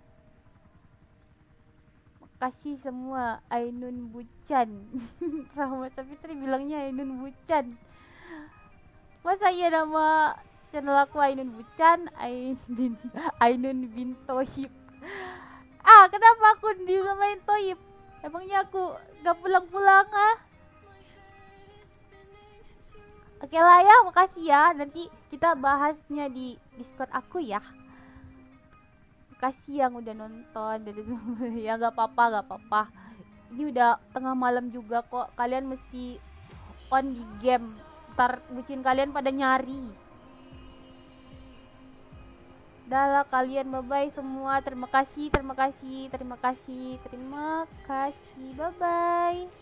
Makasih semua. Ainun Bucan. Sama Sapitri bilangnya Ainun Bucan. Masa iya nama channel aku Ainun Bucan, Ainun bin Tohib. Kenapa aku dinamain Tohib? Emangnya aku gak pulang-pulang Oke lah ya, makasih ya. Nanti kita bahasnya di Discord aku ya. Makasih yang udah nonton dari semua. Ya gak apa-apa. Ini udah tengah malam juga kok. Kalian mesti on di game. Ntar bucin kalian pada nyari. Dah lah kalian, bye-bye semua. Terima kasih. Bye-bye.